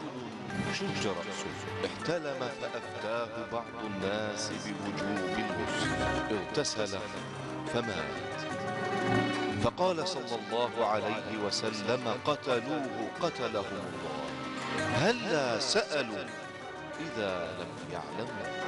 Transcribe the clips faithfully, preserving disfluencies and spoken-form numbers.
شج رأسه احتلم فأفتاه بعض الناس بوجوب الغسل اغتسل فمات. فقال صلى الله عليه وسلم قتلوه قتلهم الله، هلا سألوا إذا لم يعلموا.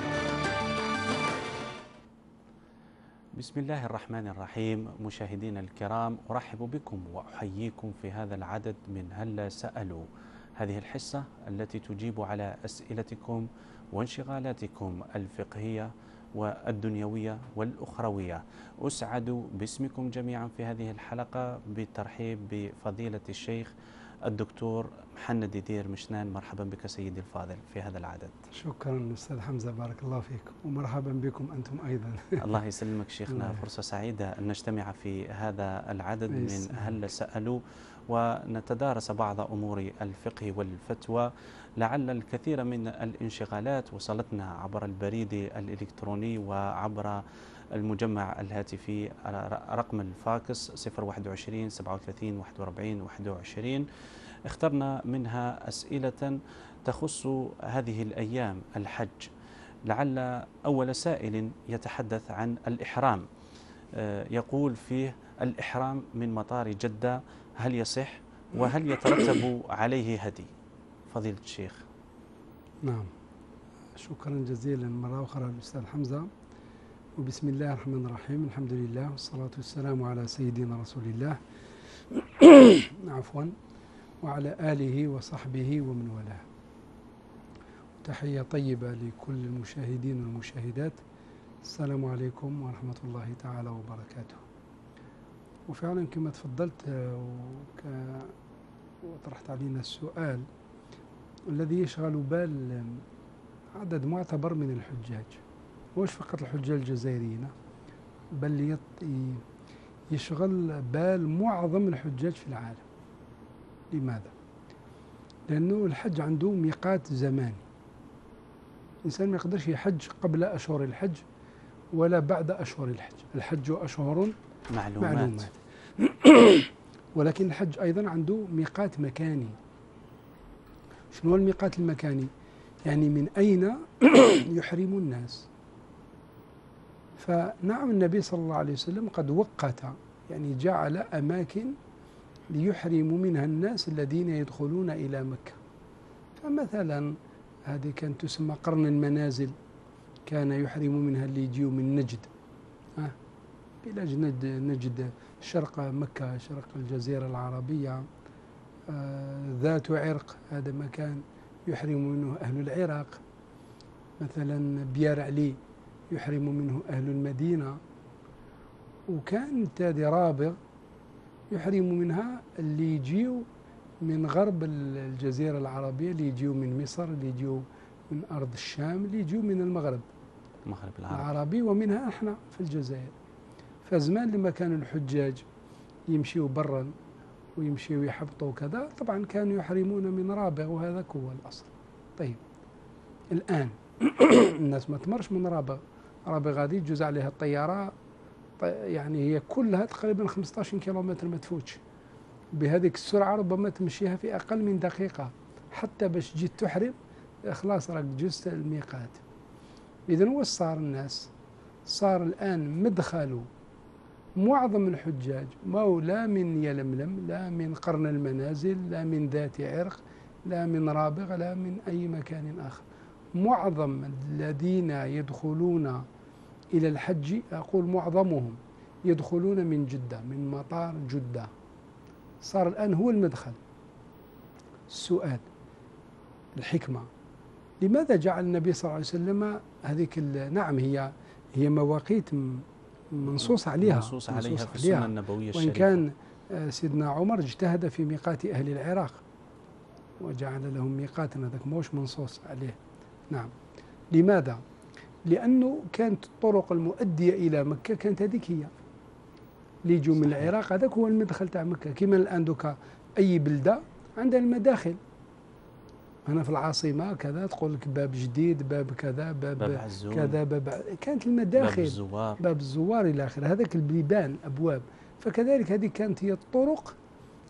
بسم الله الرحمن الرحيم. مشاهدينا الكرام، أرحب بكم وأحييكم في هذا العدد من هلا سألوا، هذه الحصة التي تجيب على أسئلتكم وانشغالاتكم الفقهية والدنيوية والأخروية. أسعد باسمكم جميعا في هذه الحلقة بالترحيب بفضيلة الشيخ الدكتور محند ديدير مشنان. مرحبا بك سيدي الفاضل في هذا العدد. شكرا أستاذ حمزة، بارك الله فيك، ومرحبا بكم أنتم أيضا. الله يسلمك شيخنا، فرصة سعيدة أن نجتمع في هذا العدد من هل سألوا ونتدارس بعض أمور الفقه والفتوى. لعل الكثير من الانشغالات وصلتنا عبر البريد الإلكتروني وعبر المجمع الهاتفي رقم الفاكس صفر واحد وعشرين سبعة وثلاثين واحد وأربعين واحد وعشرين. اخترنا منها أسئلة تخص هذه الأيام، الحج. لعل أول سائل يتحدث عن الإحرام، يقول فيه: الإحرام من مطار جدة هل يصح وهل يترتب عليه هدي؟ فضيلة الشيخ. نعم، شكرا جزيلا مرة أخرى الأستاذ حمزة، وبسم الله الرحمن الرحيم، الحمد لله والصلاة والسلام على سيدنا رسول الله عفوا وعلى آله وصحبه ومن والاه. تحية طيبة لكل المشاهدين والمشاهدات، السلام عليكم ورحمة الله تعالى وبركاته. وفعلا كما تفضلت وطرحت علينا السؤال الذي يشغل بال عدد معتبر من الحجاج، مش فقط الحجاج الجزائريين، بل يشغل بال معظم الحجاج في العالم. لماذا؟ لأنه الحج عنده ميقات زماني، الإنسان ما يقدرش يحج قبل أشهر الحج ولا بعد أشهر الحج. الحج أشهر معلومات, معلومات. ولكن الحج أيضا عنده ميقات مكاني. شنو هو الميقات المكاني؟ يعني من أين يحرم الناس. فنعم النبي صلى الله عليه وسلم قد وقت، يعني جعل أماكن ليحرم منها الناس الذين يدخلون إلى مكة. فمثلا هذه كانت تسمى قرن المنازل، كان يحرم منها اللي يجيوا من نجد، أه؟ بلاد نجد, نجد شرق مكة، شرق الجزيرة العربية. آه ذات عرق، هذا مكان يحرم منه أهل العراق. مثلا بيار علي يحرم منه أهل المدينة. وكانت هذه رابغ يحرم منها اللي يجيوا من غرب الجزيرة العربية، اللي يجيوا من مصر، اللي يجيوا من أرض الشام، اللي يجيوا من المغرب المغرب العربي. العربي، ومنها احنا في الجزائر. فزمان لما كانوا الحجاج يمشيوا برا ويمشيوا يحبطوا كذا، طبعا كانوا يحرمون من رابغ، وهذا هو الأصل. طيب الآن الناس ما تمرش من رابغ. رابغ هذه تجوز عليها الطيارة، يعني هي كلها تقريبا خمسة عشر كيلومتر ما تفوتش. بهذيك السرعة ربما تمشيها في أقل من دقيقة، حتى باش تجي تحرم خلاص راك جزت الميقات. إذن وش صار الناس؟ صار الآن مدخل معظم الحجاج ما لا من يلملم، لا من قرن المنازل، لا من ذات عرق، لا من رابغ، لا من أي مكان آخر. معظم الذين يدخلون إلى الحج، أقول معظمهم، يدخلون من جدة، من مطار جدة. صار الآن هو المدخل. السؤال، الحكمة، لماذا جعل النبي صلى الله عليه وسلم هذيك؟ نعم هي هي مواقيت منصوص عليها منصوص عليها في السنة النبوية الشريفة، وإن كان سيدنا عمر اجتهد في ميقات أهل العراق وجعل لهم ميقاتا، هذاك موش منصوص عليه. نعم. لماذا؟ لأنه كانت الطرق المؤدية إلى مكة كانت هذيك هي، اللي يجوا من العراق هذاك هو المدخل تاع مكة. كما الآن دوكا أي بلدة عندها المداخل. هنا في العاصمة كذا تقول لك باب جديد، باب كذا، باب, باب كذا، باب، كانت المداخل، باب الزوار، باب الزوار إلى آخره، هذاك البيبان، أبواب. فكذلك هذه كانت هي الطرق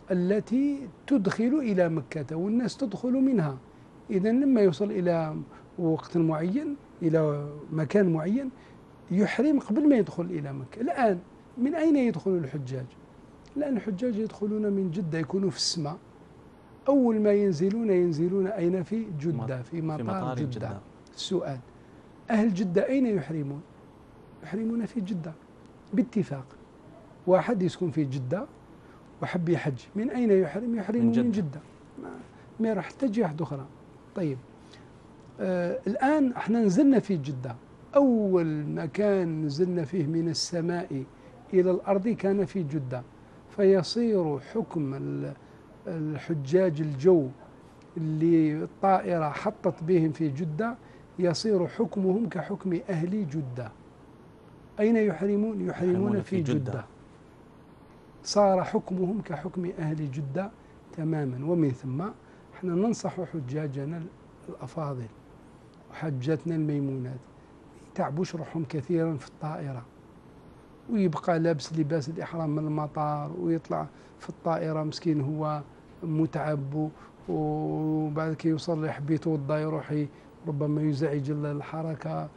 التي تدخل إلى مكة والناس تدخل منها. إذا لما يوصل إلى وقت معين إلى مكان معين يحرم قبل ما يدخل إلى مكة. الآن من أين يدخل الحجاج؟ الآن الحجاج يدخلون من جدة، يكونوا في السماء، أول ما ينزلون ينزلون أين؟ في جدة، في مطار, في مطار جدة. جدة. السؤال: أهل جدة أين يحرمون؟ يحرمون في جدة باتفاق. واحد يسكن في جدة وحب يحج، من أين يحرم؟ يحرم من جدة, من جدة. ما راح تجي واحدة أخرى. طيب آه الآن احنا نزلنا في جدة، أول مكان نزلنا فيه من السماء إلى الأرض كان في جدة، فيصير حكم الحجاج الجو اللي الطائرة حطت بهم في جدة يصير حكمهم كحكم أهل جدة. أين يحرمون؟ يحرمون في جدة. جدة. صار حكمهم كحكم أهل جدة تماما. ومن ثم احنا ننصح حجاجنا الأفاضل وحجتنا الميمونات يتعبوش روحهم كثيرا في الطائرة ويبقى لابس لباس الإحرام من المطار ويطلع في الطائرة مسكين هو متعب، وبعد كي يوصل يحب يتوضا يروح ربما يزعج الحركة،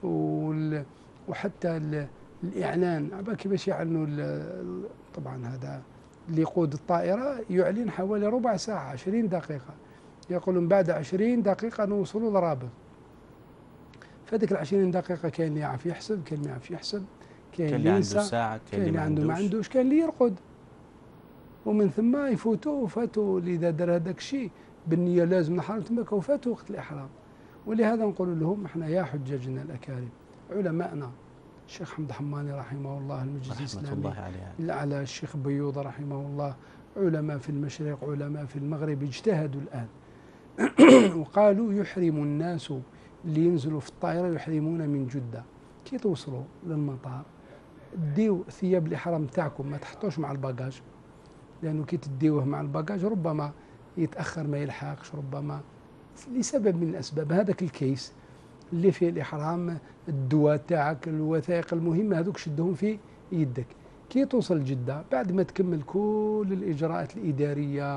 وحتى الإعلان عبا كيفاش يعلنوا طبعا هذا اللي يقود الطائرة يعلن حوالي ربع ساعة عشرين دقيقة، يقولون بعد عشرين دقيقة نوصلوا لرابغ. فهذيك العشرين دقيقة كاين اللي يعرف يحسب، كاين اللي يعرف يحسب، كاين اللي عنده ساعة، كاين اللي عنده ما عندوش، كاين اللي يرقد. ومن ثم يفوتوا وفاتوا اللي إذا دار هذاك الشيء بالنية لازم نحرم تماك وفاتوا وقت الإحرام. ولهذا نقول لهم احنا يا حجاجنا الأكارم علماءنا الشيخ حمد حماني رحمه الله المجلس الإسلامي على الشيخ بيوض رحمه الله، علماء في المشرق علماء في المغرب اجتهدوا الآن وقالوا يحرم الناس اللي ينزلوا في الطائرة يحرمون من جدة. كي توصلوا للمطار ديو ثياب الإحرام تاعكم، ما تحطوش مع الباجاج، لأنه كي تديوه مع الباجاج ربما يتأخر ما يلحقش، ربما لسبب من الأسباب. هذاك الكيس اللي فيه الإحرام الدواء تاعك الوثائق المهمة هذوك شدهم في يدك. كي توصل جدة بعد ما تكمل كل الإجراءات الإدارية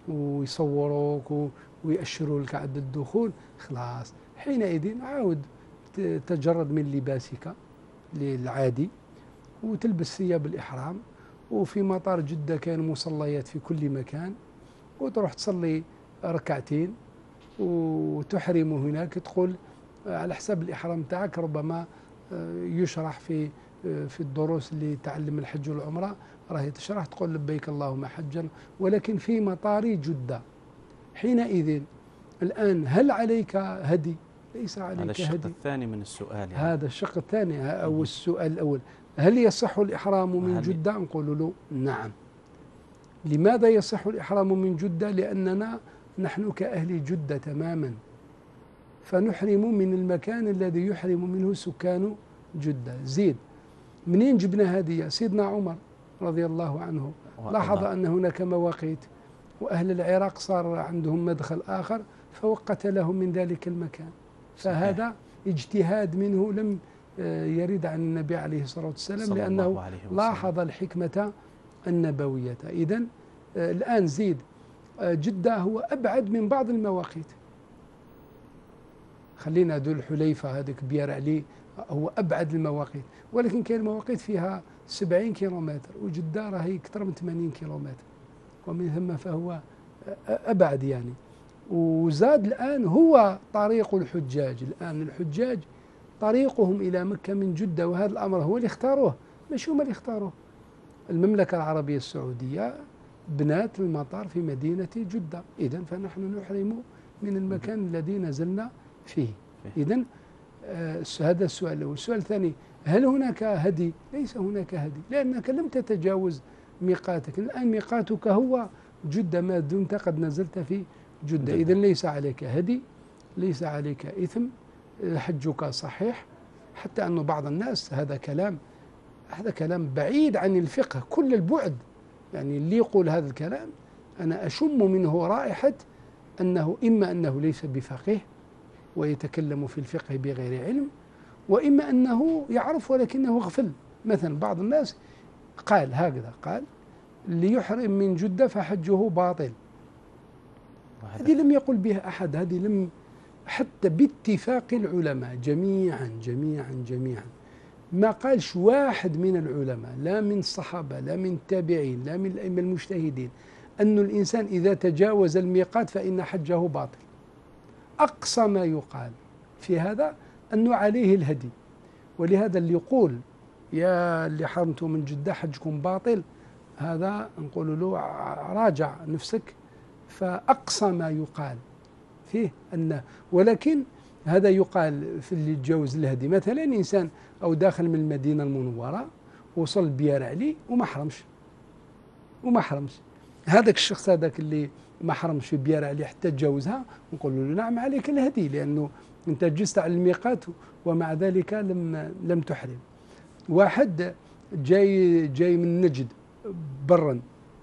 ويصوروك ويأشروا لك عدد الدخول خلاص، حينئذ عاود تجرد من لباسك العادي وتلبس ثياب الإحرام. وفي مطار جدة كان مصليات في كل مكان، وتروح تصلي ركعتين وتحرم هناك. تقول على حساب الإحرام تاعك ربما يشرح في في الدروس اللي تعلم الحج والعمرة راهي تشرح، تقول لبيك اللهم حجا ولكن في مطار جدة. حينئذ الآن هل عليك هدي؟ ليس عليك هدي. هذا الشق هدي. الثاني من السؤال يعني. هذا الشق الثاني أو السؤال الأول، هل يصح الإحرام من جدة؟ نقول له نعم. لماذا يصح الإحرام من جدة؟ لأننا نحن كأهل جدة تماما، فنحرم من المكان الذي يحرم منه سكان جدة. زيد منين جبنا هذه؟ سيدنا عمر رضي الله عنه لاحظ أن هناك مواقيت وأهل العراق صار عندهم مدخل آخر فوقت لهم من ذلك المكان. فهذا صحيح. اجتهاد منه لم يرد عن النبي عليه الصلاة والسلام، لأنه لاحظ الحكمة النبوية. إذن الآن زيد جدة هو أبعد من بعض المواقيت، خلينا ذو الحليفة هذاك بيار علي هو أبعد المواقيت، ولكن كاين مواقيت فيها سبعين كيلومتر وجدة راهي أكثر من ثمانين كيلومتر، ومن ثم فهو أبعد يعني. وزاد الآن هو طريق الحجاج، الآن الحجاج طريقهم إلى مكة من جدة، وهذا الأمر هو اللي اختاروه مش هم اللي اختاروه. المملكة العربية السعودية بنات المطار في مدينة جدة، إذن فنحن نحرم من المكان الذي نزلنا فيه. إذن آه هذا السؤال الأول. السؤال الثاني، هل هناك هدي؟ ليس هناك هدي، لأنك لم تتجاوز ميقاتك. الآن ميقاتك هو جدة ما دمت قد نزلت في جدة، إذن ليس عليك هدي، ليس عليك إثم، حجك صحيح. حتى أن بعض الناس هذا كلام هذا كلام بعيد عن الفقه كل البعد، يعني اللي يقول هذا الكلام أنا أشم منه رائحة أنه إما أنه ليس بفقيه ويتكلم في الفقه بغير علم، وإما أنه يعرف ولكنه غفل. مثلا بعض الناس قال هكذا، قال ليحرم من جدة فحجه باطل. هذه لم يقل بها أحد، هذه لم حتى باتفاق العلماء جميعا جميعا جميعا ما قالش واحد من العلماء لا من الصحابة لا من التابعين لا من الأئمة المجتهدين أن الإنسان إذا تجاوز الميقات فإن حجه باطل. أقصى ما يقال في هذا أنه عليه الهدي، ولهذا اللي يقول يا اللي حرمتوا من جدة حجكم باطل هذا نقول له راجع نفسك. فأقصى ما يقال فيه أنه، ولكن هذا يقال في اللي يتجاوز الهدي. مثلا إنسان أو داخل من المدينة المنورة وصل بيار علي وما حرمش وما حرمش هذاك الشخص هذاك اللي ما حرمش في بيار علي حتى تجاوزها نقول له نعم عليك الهدي، لأنه أنت جزت على الميقات ومع ذلك لم لم تحرم. واحد جاي جاي من نجد برا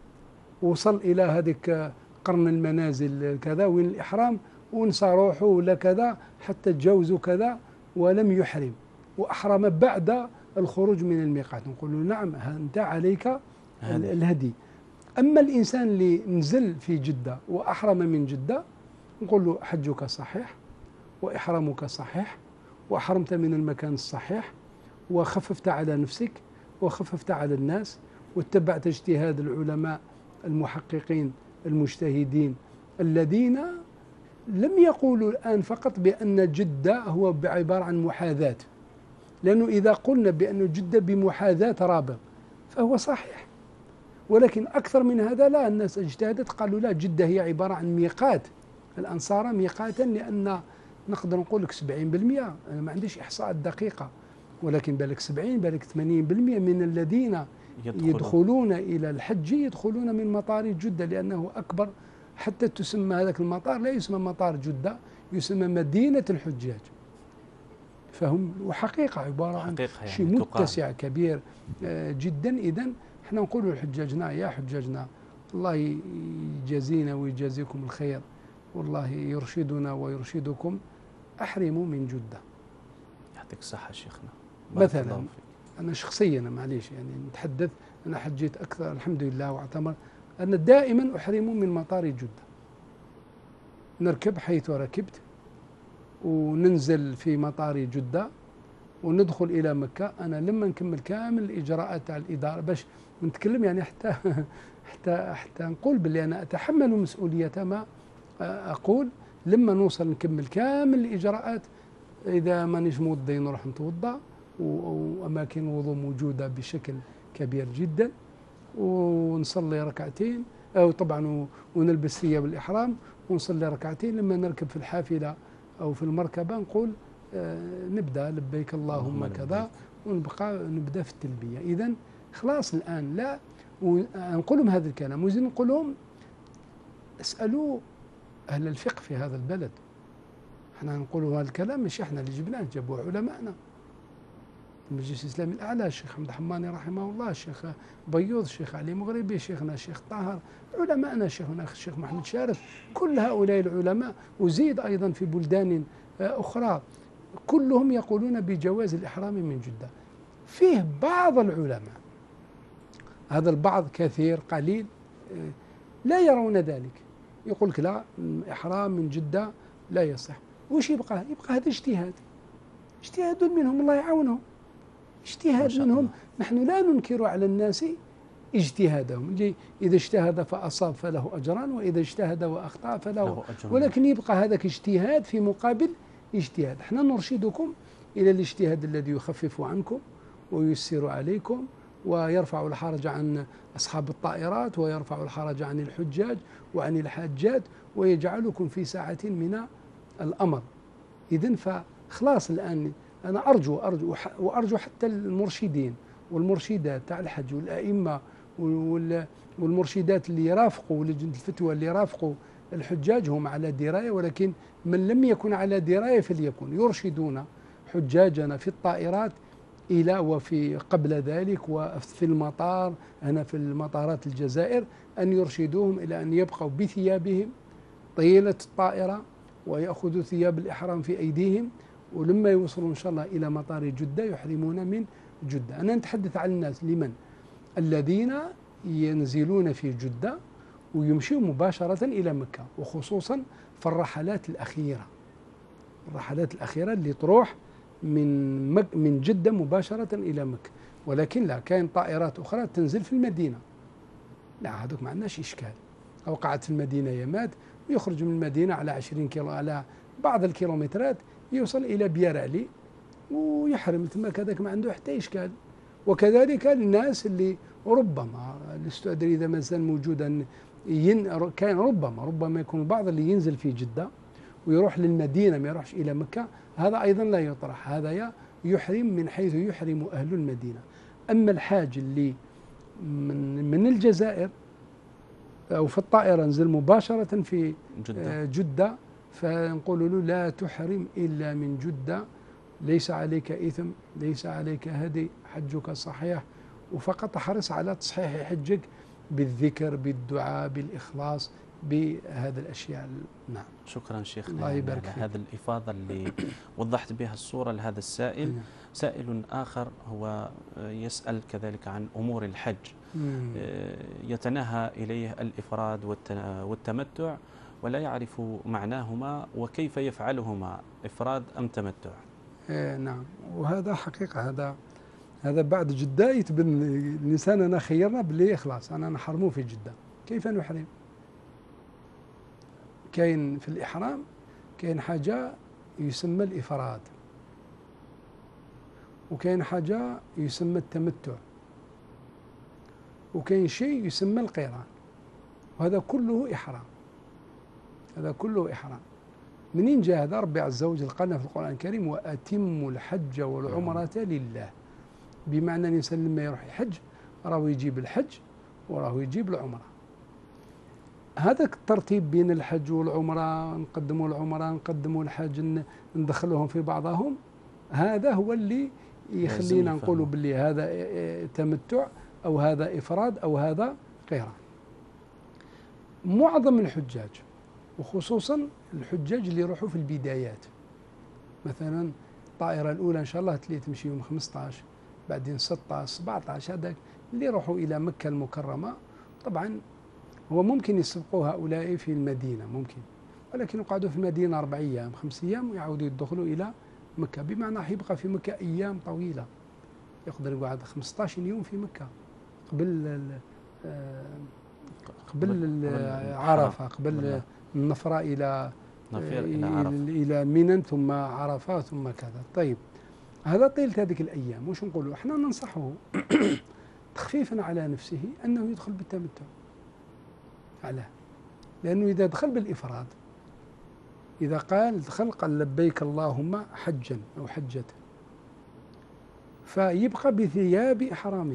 وصل إلى هذيك قرن المنازل كذا وين الإحرام ونسى روحه ولا كذا حتى تجاوزوا كذا ولم يحرم وأحرم بعد الخروج من الميقات نقول له نعم أنت عليك الهدي. أما الإنسان اللي نزل في جدة وأحرم من جدة نقول له حجك صحيح وإحرامك صحيح وأحرمت من المكان الصحيح وخففت على نفسك وخففت على الناس واتبعت اجتهاد العلماء المحققين المجتهدين الذين لم يقولوا الآن فقط بأن جدة هو عبارة عن محاذاة، لأنه إذا قلنا بأن جدة بمحاذاة رابغ فهو صحيح، ولكن أكثر من هذا لا، الناس اجتهدت قالوا لا جدة هي عبارة عن ميقات، الآن صار ميقاتا لأن نقدر نقول لك سبعين بالمئة، أنا ما عنديش إحصاءات دقيقة ولكن بالك سبعين بالك ثمانين بالمئة من الذين يدخلون. يدخلون إلى الحج يدخلون من مطار جدة، لأنه أكبر حتى تسمى هذاك المطار لا يسمى مطار جدة يسمى مدينة الحجاج. فهم وحقيقة عبارة عن يعني شيء متسع كبير جدا. إذن احنا نقول لحجاجنا يا حجاجنا الله يجازينا ويجازيكم الخير والله يرشدنا ويرشدكم، أحرموا من جدة. يعطيك الصحة شيخنا. مثلا أنا شخصيا معليش يعني نتحدث، أنا حجيت أكثر الحمد لله واعتمر، أنا دائما أحرم من مطار جدة، نركب حيث ركبت وننزل في مطار جدة وندخل إلى مكة. أنا لما نكمل كامل الإجراءات تاع الإدارة باش نتكلم يعني حتى حتى حتى نقول باللي أنا أتحمل مسؤولية ما أقول، لما نوصل نكمل كامل الإجراءات، إذا مانيش موضي نروح نتوضأ وأماكن الوضوء موجودة بشكل كبير جدا ونصلي ركعتين أو طبعا ونلبس ثياب الإحرام ونصلي ركعتين. لما نركب في الحافلة أو في المركبة نقول آه نبدأ لبيك اللهم كذا ونبقى نبدأ في التلبية. إذن خلاص الآن لا نقول لهم هذا الكلام وزين نقول لهم اسألوا أهل الفقه في هذا البلد. احنا نقول هذا الكلام مش احنا اللي جبناه، جابوه علماءنا، المجلس الإسلامي الأعلى الشيخ حمد حماني رحمه الله، الشيخ بيوض، الشيخ علي مغربي، شيخنا الشيخ طاهر، علماءنا شيخنا الشيخ محمد شارف، كل هؤلاء العلماء وزيد أيضا في بلدان أخرى كلهم يقولون بجواز الإحرام من جدة. فيه بعض العلماء، هذا البعض كثير قليل، لا يرون ذلك، يقول لك لا الإحرام من جدة لا يصح. وش يبقى؟ يبقى هذا اجتهاد، اجتهاد منهم الله يعاونهم، اجتهاد منهم. نحن لا ننكر على الناس اجتهادهم، إذا اجتهد فأصاب فله أجران وإذا اجتهد وأخطأ فله، ولكن يبقى هذاك اجتهاد في مقابل اجتهاد. احنا نرشدكم إلى الاجتهاد الذي يخفف عنكم وييسر عليكم ويرفع الحرج عن أصحاب الطائرات ويرفع الحرج عن الحجاج وعن الحاجات ويجعلكم في ساعة من الأمر. إذن فخلاص الآن أنا أرجو أرجو وأرجو حتى المرشدين والمرشدات تاع الحج والأئمة والمرشدات اللي يرافقوا ولجنة الفتوى اللي يرافقوا الحجاج هم على دراية، ولكن من لم يكن على دراية فليكن يرشدون حجاجنا في الطائرات إلى وفي قبل ذلك وفي المطار هنا في المطارات الجزائر أن يرشدوهم إلى أن يبقوا بثيابهم طيلة الطائرة ويأخذوا ثياب الإحرام في أيديهم، ولما يوصلوا إن شاء الله إلى مطار جدة يحرمون من جدة. أنا نتحدث عن الناس لمن الذين ينزلون في جدة ويمشوا مباشرة إلى مكة، وخصوصا في الرحلات الأخيرة، الرحلات الأخيرة اللي تروح من مك من جدة مباشرة إلى مكة. ولكن لا، كاين طائرات أخرى تنزل في المدينة، لا هذوك ما عندناش إشكال، أو قعد في المدينة يمات ويخرج من المدينة على عشرين كيلو، على بعض الكيلومترات يوصل إلى بيار علي ويحرم تما، كذاك ما عنده حتى إشكال. وكذلك الناس اللي ربما، لست أدري إذا ما زال موجودا، ين كان ربما ربما يكون البعض اللي ينزل في جدة ويروح للمدينة ما يروحش إلى مكة، هذا أيضا لا يطرح، هذا يحرم من حيث يحرم أهل المدينة. أما الحاج اللي من, من الجزائر أو في الطائرة نزل مباشرة في جدة, جدة فنقول له لا تحرم إلا من جدة، ليس عليك إثم، ليس عليك هدي، حجك صحيح، وفقط احرص على تصحيح حجك بالذكر بالدعاء بالإخلاص بهذه الأشياء. نعم. شكرا شيخنا، الله يبارك على فيك. هذه الإفاضة اللي وضحت بها الصورة لهذا السائل. نعم. سائل آخر هو يسأل كذلك عن أمور الحج، مم. يتناهى إليه الإفراد والتمتع ولا يعرف معناهما وكيف يفعلهما، إفراد أم تمتع. إيه نعم، وهذا حقيقة، هذا هذا بعد جدة يتبن الإنسان، أنا خيرنا باللي خلاص أنا نحرمه في جدة. كيف نحرم؟ كاين في الإحرام كاين حاجة يسمى الإفراد، وكاين حاجة يسمى التمتع، وكاين شيء يسمى القيران، وهذا كله إحرام، هذا كله إحرام. منين جاء هذا؟ ربي عز وجل قالنا في القرآن الكريم وأتموا الحج والعمرة لله، بمعنى الإنسان لما يروح يحج راه يجيب الحج وراه يجيب العمرة. هذاك الترتيب بين الحج والعمرة، نقدموا العمرة نقدموا الحج ندخلهم في بعضهم، هذا هو اللي يخلينا نقولوا باللي هذا تمتع أو هذا إفراد أو هذا قيران. معظم الحجاج وخصوصا الحجاج اللي يروحوا في البدايات، مثلا الطائرة الأولى إن شاء الله تلي تمشي يوم خمسة عشر، بعدين ستة عشر سبعة عشر، هذاك اللي يروحوا إلى مكة المكرمة. طبعا هو ممكن يسبقوا هؤلاء في المدينة ممكن، ولكن يقعدوا في المدينة أربع أيام خمس أيام ويعودوا يدخلوا إلى مكة، بمعنى يبقى في مكة أيام طويلة، يقدر يقعد خمسة عشر يوم في مكة قبل قبل عرفة، قبل النفرة إلى إلى, إلى منى ثم عرفة ثم كذا. طيب هذا طيلة هذيك الأيام، وش نقولوا احنا؟ ننصحه تخفيفا على نفسه أنه يدخل بالتمتع. علاه؟ لأنه إذا دخل بالإفراد، إذا قال دخل قال لبيك اللهم حجا أو حجة، فيبقى بثياب إحرامه،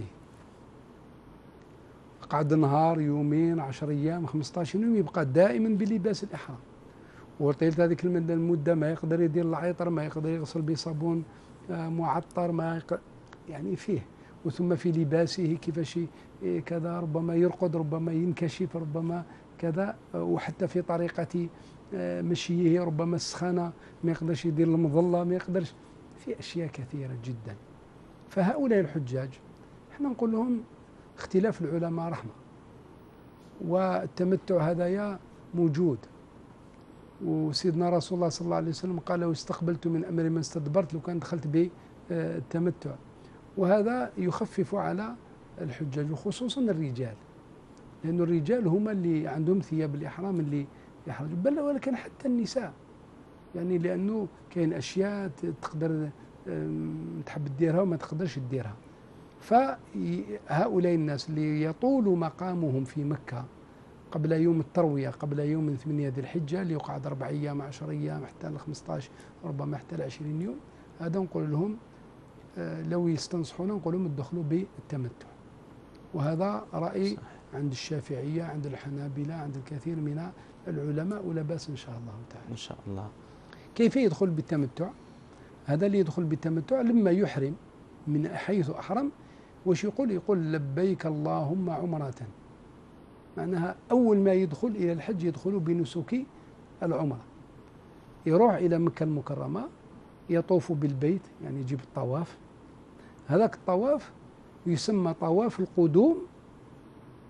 قعد نهار يومين عشر أيام خمسة عشر يوم يبقى دائما بلباس الإحرام. وطيلة هذيك المدة ما يقدر يدير العطر، ما يقدر يغسل بصابون معطر، ما يقدر يعني فيه، وثم في لباسه كيفاش كذا، ربما يرقد، ربما ينكشف، ربما كذا، وحتى في طريقة مشيه ربما السخانة ما يقدرش يدير المظلة، ما يقدرش، في أشياء كثيرة جدا. فهؤلاء الحجاج احنا نقول لهم اختلاف العلماء رحمة، والتمتع هذايا موجود، وسيدنا رسول الله صلى الله عليه وسلم قال لو استقبلت من أمر ما استدبرت، لو كان دخلت بالتمتع، وهذا يخفف على الحجاج وخصوصا الرجال، لأن الرجال هم اللي عندهم ثياب الإحرام اللي يحرجوا، بل ولكن حتى النساء، يعني لأنه كاين أشياء تقدر تحب تديرها وما تقدرش تديرها. فهؤلاء الناس اللي يطول مقامهم في مكة قبل يوم التروية، قبل يوم ثمانية ذي الحجة، اللي يقعد أربع أيام عشر أيام حتى ل خمسة عشر، ربما حتى ل عشرين يوم، هذا نقول لهم لو يستنصحون نقول لهم ادخلوا بالتمتع. وهذا رأي صحيح عند الشافعية، عند الحنابلة، عند الكثير من العلماء، ولا بأس إن شاء الله تعالى. إن شاء الله. كيف يدخل بالتمتع؟ هذا اللي يدخل بالتمتع لما يحرم من حيث أحرم، وش يقول؟ يقول لبيك اللهم عمرة، معناها أول ما يدخل إلى الحج يدخل بنسك العمرة، يروح إلى مكة المكرمة، يطوف بالبيت، يعني يجيب الطواف، هذاك الطواف يسمى طواف القدوم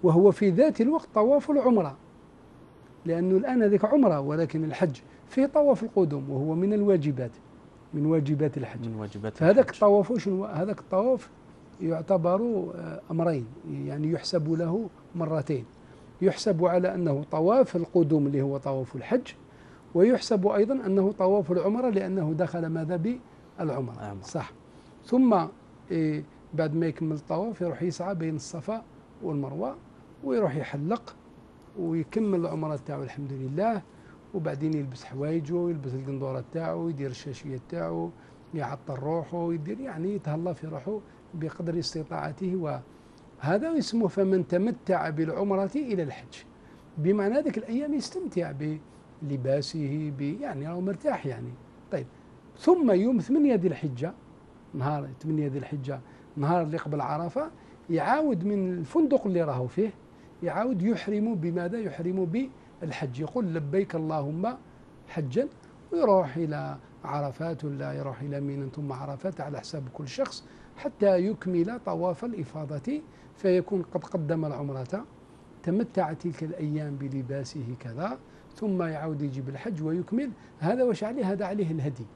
وهو في ذات الوقت طواف العمرة، لأنه الآن هذيك عمرة، ولكن الحج فيه طواف القدوم وهو من الواجبات، من واجبات الحج. من واجبات فهذاك الحج. الطواف شنو؟ هذاك الطواف يعتبر أمرين، يعني يحسب له مرتين. يحسب على أنه طواف القدوم اللي هو طواف الحج، ويحسب أيضا أنه طواف العمرة لأنه دخل ماذا بالعمرة. صح. ثم إيه بعد ما يكمل الطواف يروح يسعى بين الصفا والمروة ويروح يحلق ويكمل العمرة تاعو الحمد لله، وبعدين يلبس حوايجه ويلبس القندورة تاعو ويدير الشاشية تاعو، يعطر روحه ويدير يعني يتهلا في روحه بقدر استطاعته. وهذا يسمى فمن تمتع بالعمرة إلى الحج، بمعنى ذلك الأيام يستمتع بلباسه يعني هو مرتاح يعني. طيب ثم يوم ثمانية ذي الحجة، نهار ثمانية ذي الحجة نهار اللي قبل عرفة، يعاود من الفندق اللي راهو فيه يعاود يحرم بماذا؟ يحرم بالحج، يقول لبيك اللهم حجا، ويروح إلى عرفات ولا يروح إلى منى ثم عرفات على حساب كل شخص حتى يكمل طواف الإفاضة، فيكون قد قدم العمرة، تمتع تلك الأيام بلباسه كذا، ثم يعود يجيب الحج ويكمل. هذا وش عليه؟ هذا عليه الهدي.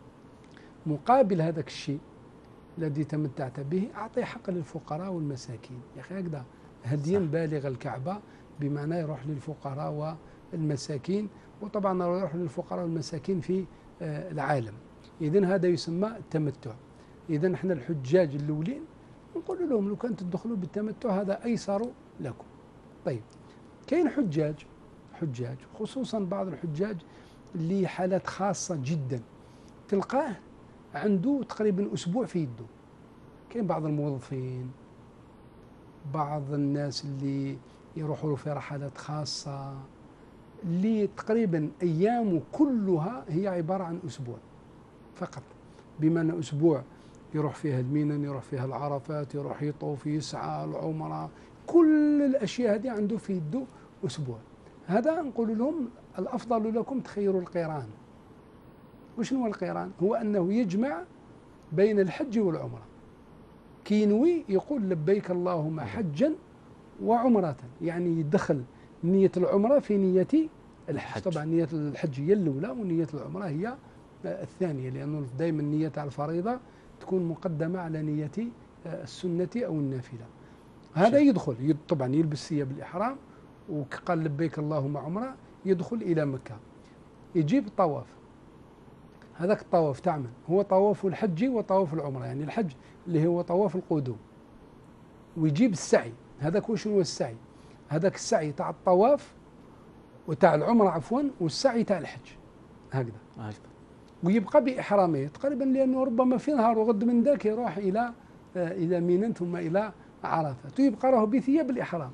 مقابل هذاك الشيء الذي تمتعت به أعطي حق للفقراء والمساكين. يا أخي هكذا هديا بالغ الكعبة، بمعنى يروح للفقراء والمساكين، وطبعا يروح للفقراء والمساكين في العالم. إذن هذا يسمى التمتع. إذن احنا الحجاج الأولين نقول لهم لو كنت تدخلوا بالتمتع هذا أيسر لكم. طيب كاين حجاج حجاج خصوصا بعض الحجاج اللي حالات خاصة جدا، تلقاه عنده تقريبا أسبوع في يده. كاين بعض الموظفين، بعض الناس اللي يروحوا في رحلات خاصة اللي تقريبا أيامه كلها هي عبارة عن أسبوع فقط، بمعنى أسبوع يروح فيها الميناء، يروح فيها العرفات، يروح يطوف، يسعى، العمرة، كل الأشياء هذه عنده في يده أسبوع. هذا نقول لهم الأفضل لكم تخيروا القيران. وشنو القيران؟ هو أنه يجمع بين الحج والعمرة، كينوي يقول لبيك اللهم حجا وعمرة، يعني يدخل نية العمرة في نية الحج. طبعا نية الحج هي الأولى ونية العمرة هي الثانية، لأنه دائما نية الفريضة تكون مقدمة على نية السنة أو النافلة. هذا يدخل طبعا يلبس ثياب الإحرام وقال لبيك اللهم عمرة، يدخل إلى مكة يجيب الطواف. هذاك الطواف تعمل هو طواف الحج وطواف العمرة، يعني الحج اللي هو طواف القدوم، ويجيب السعي. هذاك وش هو السعي؟ هذاك السعي تاع الطواف وتاع العمرة عفوا، والسعي تاع الحج هكذا هكذا، ويبقى بإحرامه تقريبا، لأنه ربما في نهار وغد من ذاك يروح إلى إلى منى ثم إلى عرفات، ويبقى له بثياب الإحرام،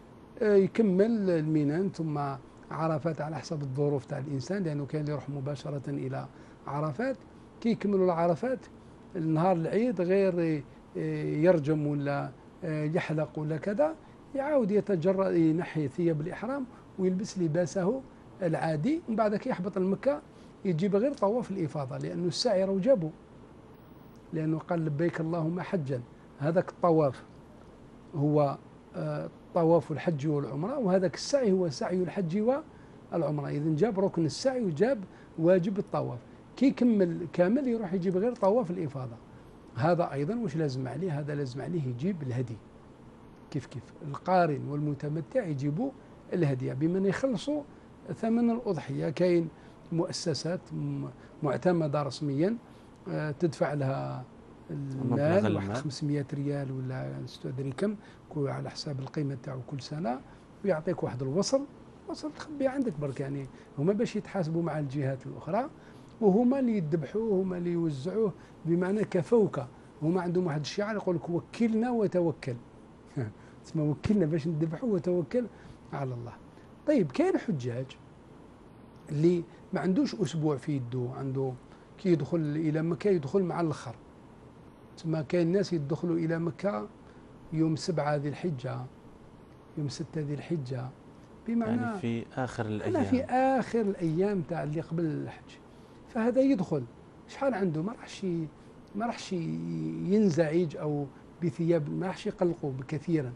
يكمل الميناء ثم عرفات على حسب الظروف تاع الإنسان، لأنه كان يروح مباشرة إلى عرفات. كي يكملوا العرفات النهار العيد غير يرجم ولا يحلق ولا كذا، يعاود يتجرد ينحي ثياب الإحرام ويلبس لباسه العادي، ومن بعد كي يحبط المكة يجيب غير طواف الإفاضة، لأنه السعي راه جابه، لأنه قال لبيك اللهم حجا. هذاك الطواف هو طواف الحج والعمرة، وهذاك السعي هو سعي الحج والعمرة. إذن جاب ركن السعي وجاب واجب الطواف، كي يكمل كامل يروح يجيب غير طواف الإفاضة. هذا أيضا وش لازم عليه؟ هذا لازم عليه يجيب الهدي. كيف كيف القارن والمتمتع يجيبوا الهدية، بمن يخلصوا ثمن الأضحية. كاين مؤسسات معتمدة رسميا تدفع لها المال واحد خمسمائة ريال ولا ستدري كم على حساب القيمة تاعو كل سنة، ويعطيك واحد الوصل وصل تخبيه عندك برك. يعني هما باش يتحاسبوا مع الجهات الأخرى، وهما اللي يذبحوه هما اللي يوزعوه، بمعنى كفوك. هما عندهم واحد الشعار يقول لك وكلنا وتوكل اسمه وكلنا باش نذبحوه وتوكل على الله. طيب كاين حجاج اللي ما عندوش أسبوع في يده، عنده كي يدخل إلى مكة يدخل مع الآخر. تسمى كاين ناس يدخلوا إلى مكة يوم سبعة ذي الحجة، يوم ستة ذي الحجة، بمعنى يعني في آخر الأيام، أنا في آخر الأيام تاع اللي قبل الحج. فهذا يدخل شحال عنده، ما راحش ما راحش ينزعج أو بثياب، ما راحش يقلقوا كثيرا.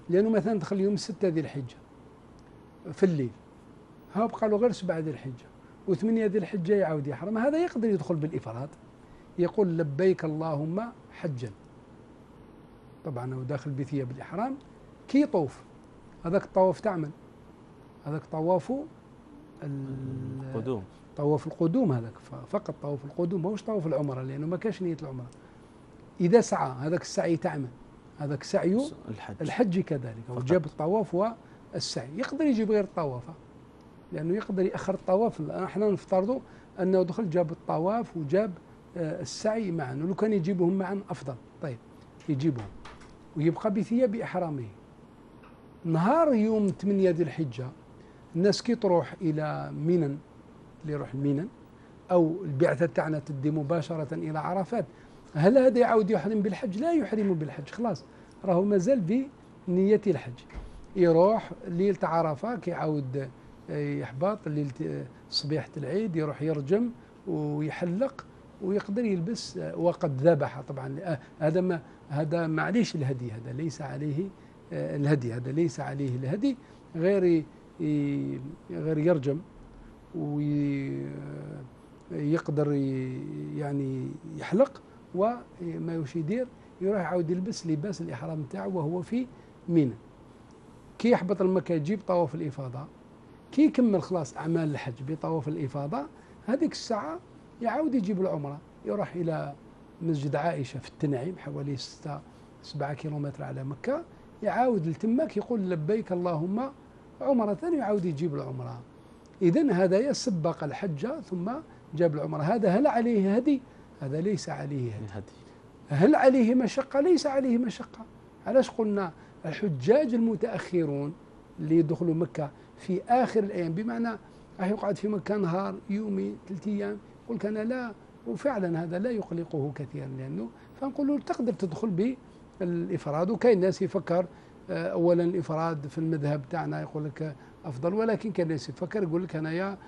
لأنه مثلا دخل يوم ستة ذي الحجة في الليل، ها بقى له غير سبعة ذي الحجة وثمانية ذي الحجة يعاود يحرم، هذا يقدر يدخل بالإفراد، يقول لبيك اللهم حجا، طبعا هو داخل بثياب الإحرام كي يطوف، هذاك الطواف تعمل، هذاك طواف القدوم، طواف القدوم، هذاك فقط طواف القدوم، ماهوش طواف العمرة لأنه ما كاش نية العمرة. إذا سعى هذاك السعي تعمل، هذاك سعي الحج, الحج كذلك، هو جاب الطواف والسعي، يقدر يجيب غير الطواف لأنه يقدر يأخر الطواف، احنا نفترضوا أنه دخل جاب الطواف وجاب السعي معا، ولو كان يجيبهم معا أفضل. طيب يجيبهم ويبقى بثياب إحرامه. نهار يوم ثمانية ذي الحجة الناس كي تروح إلى منى، اللي يروح لمنى أو البعثة تاعنا تدي مباشرة إلى عرفات، هل هذا يعود يحرم بالحج؟ لا يحرم بالحج، خلاص راهو مازال بنية الحج. يروح ليلة عرفة كيعاود يحبط ليلة صبيحة العيد، يروح يرجم ويحلق ويقدر يلبس وقد ذبح. طبعا هذا ما هذا معليش الهدي، هذا ليس عليه الهدي، هذا ليس عليه الهدي، غير غير يرجم ويقدر يعني يحلق، وما يوش يدير يروح يعاود يلبس لباس الإحرام تاعه وهو في منى. كي يحبط المكة يجيب طواف الإفاضة، كي يكمل خلاص أعمال الحج بطواف الإفاضة، هذيك الساعة يعاود يجيب العمرة، يروح إلى مسجد عائشة في التنعيم حوالي ستة سبعة كيلومتر على مكة، يعاود لتماك يقول لبيك اللهم عمرة ثانية، يعاود يجيب العمرة. إذن هذا سبق الحج ثم جاب العمرة. هذا هل عليه هدي؟ هذا ليس عليه هدي. هل عليه مشقة؟ ليس عليه مشقة. علاش قلنا الحجاج المتأخرون اللي يدخلوا مكة في آخر الأيام، بمعنى راح يقعد في مكة نهار يومي ثلاثة أيام، يقول أنا لا، وفعلا هذا لا يقلقه كثيرا، لأنه فنقول له تقدر تدخل بالإفراد. وكاين ناس يفكر أولا الإفراد في المذهب تاعنا يقول لك أفضل، ولكن كاين ناس يفكر يقول لك أنا يا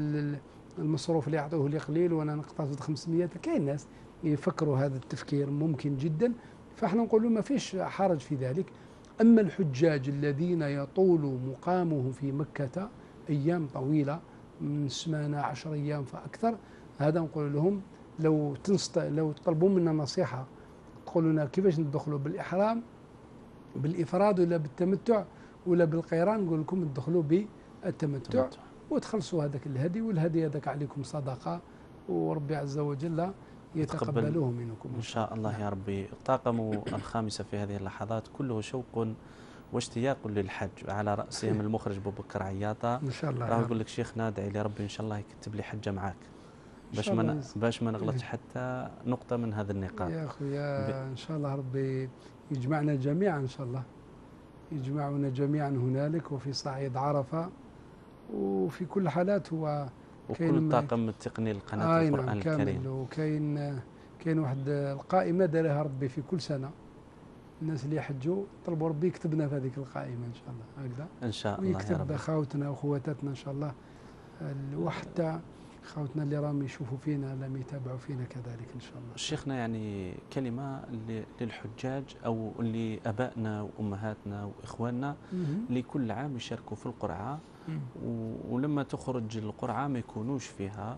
المصروف اللي يعطوه لي قليل وأنا نقتصد خمسمائة، كاين ناس يفكروا هذا التفكير ممكن جدا، فاحنا نقول له ما فيش حرج في ذلك. أما الحجاج الذين يطول مقامهم في مكة أيام طويلة من ثمانية عشر أيام فأكثر، هذا نقول لهم لو تنست لو تطلبوا منا نصيحة تقولوا لنا كيفاش ندخلوا بالإحرام بالإفراد ولا بالتمتع ولا بالقيران، نقول لكم تدخلوا بالتمتع وتخلصوا هذاك الهدي، والهدي هذاك عليكم صدقة، وربي عز وجل يتقبله منكم إن شاء الله يا ربي. الطاقم الخامسة في هذه اللحظات كله شوق واشتياق للحج، على رأسهم المخرج أبو بكر عياطة إن شاء الله. راح يقول لك شيخنا ادعي لي ربي إن شاء الله يكتب لي حجة معاك باش ما باش ما نغلطش حتى نقطة من هذا النقاط يا أخويا. إن شاء الله ربي يجمعنا جميعا، إن شاء الله يجمعنا جميعا هنالك وفي صعيد عرفة، وفي كل حالات هو وكل الطاقم التقني لقناة آه القرآن الكريم. وكاين كاين واحد القائمة دارها ربي في كل سنة، الناس اللي يحجوا طلبوا ربي يكتبنا في هذيك القائمة إن شاء الله هكذا إن شاء الله يا رب، ويكتب خواتنا وخواتاتنا إن شاء الله، وحتى خواتنا اللي راهم يشوفوا فينا لم يتابعوا فينا كذلك إن شاء الله. شيخنا يعني كلمة للحجاج أو لأبائنا وأمهاتنا وإخواننا اللي كل عام يشاركوا في القرعة، ولما تخرج القرعة ما يكونوش فيها،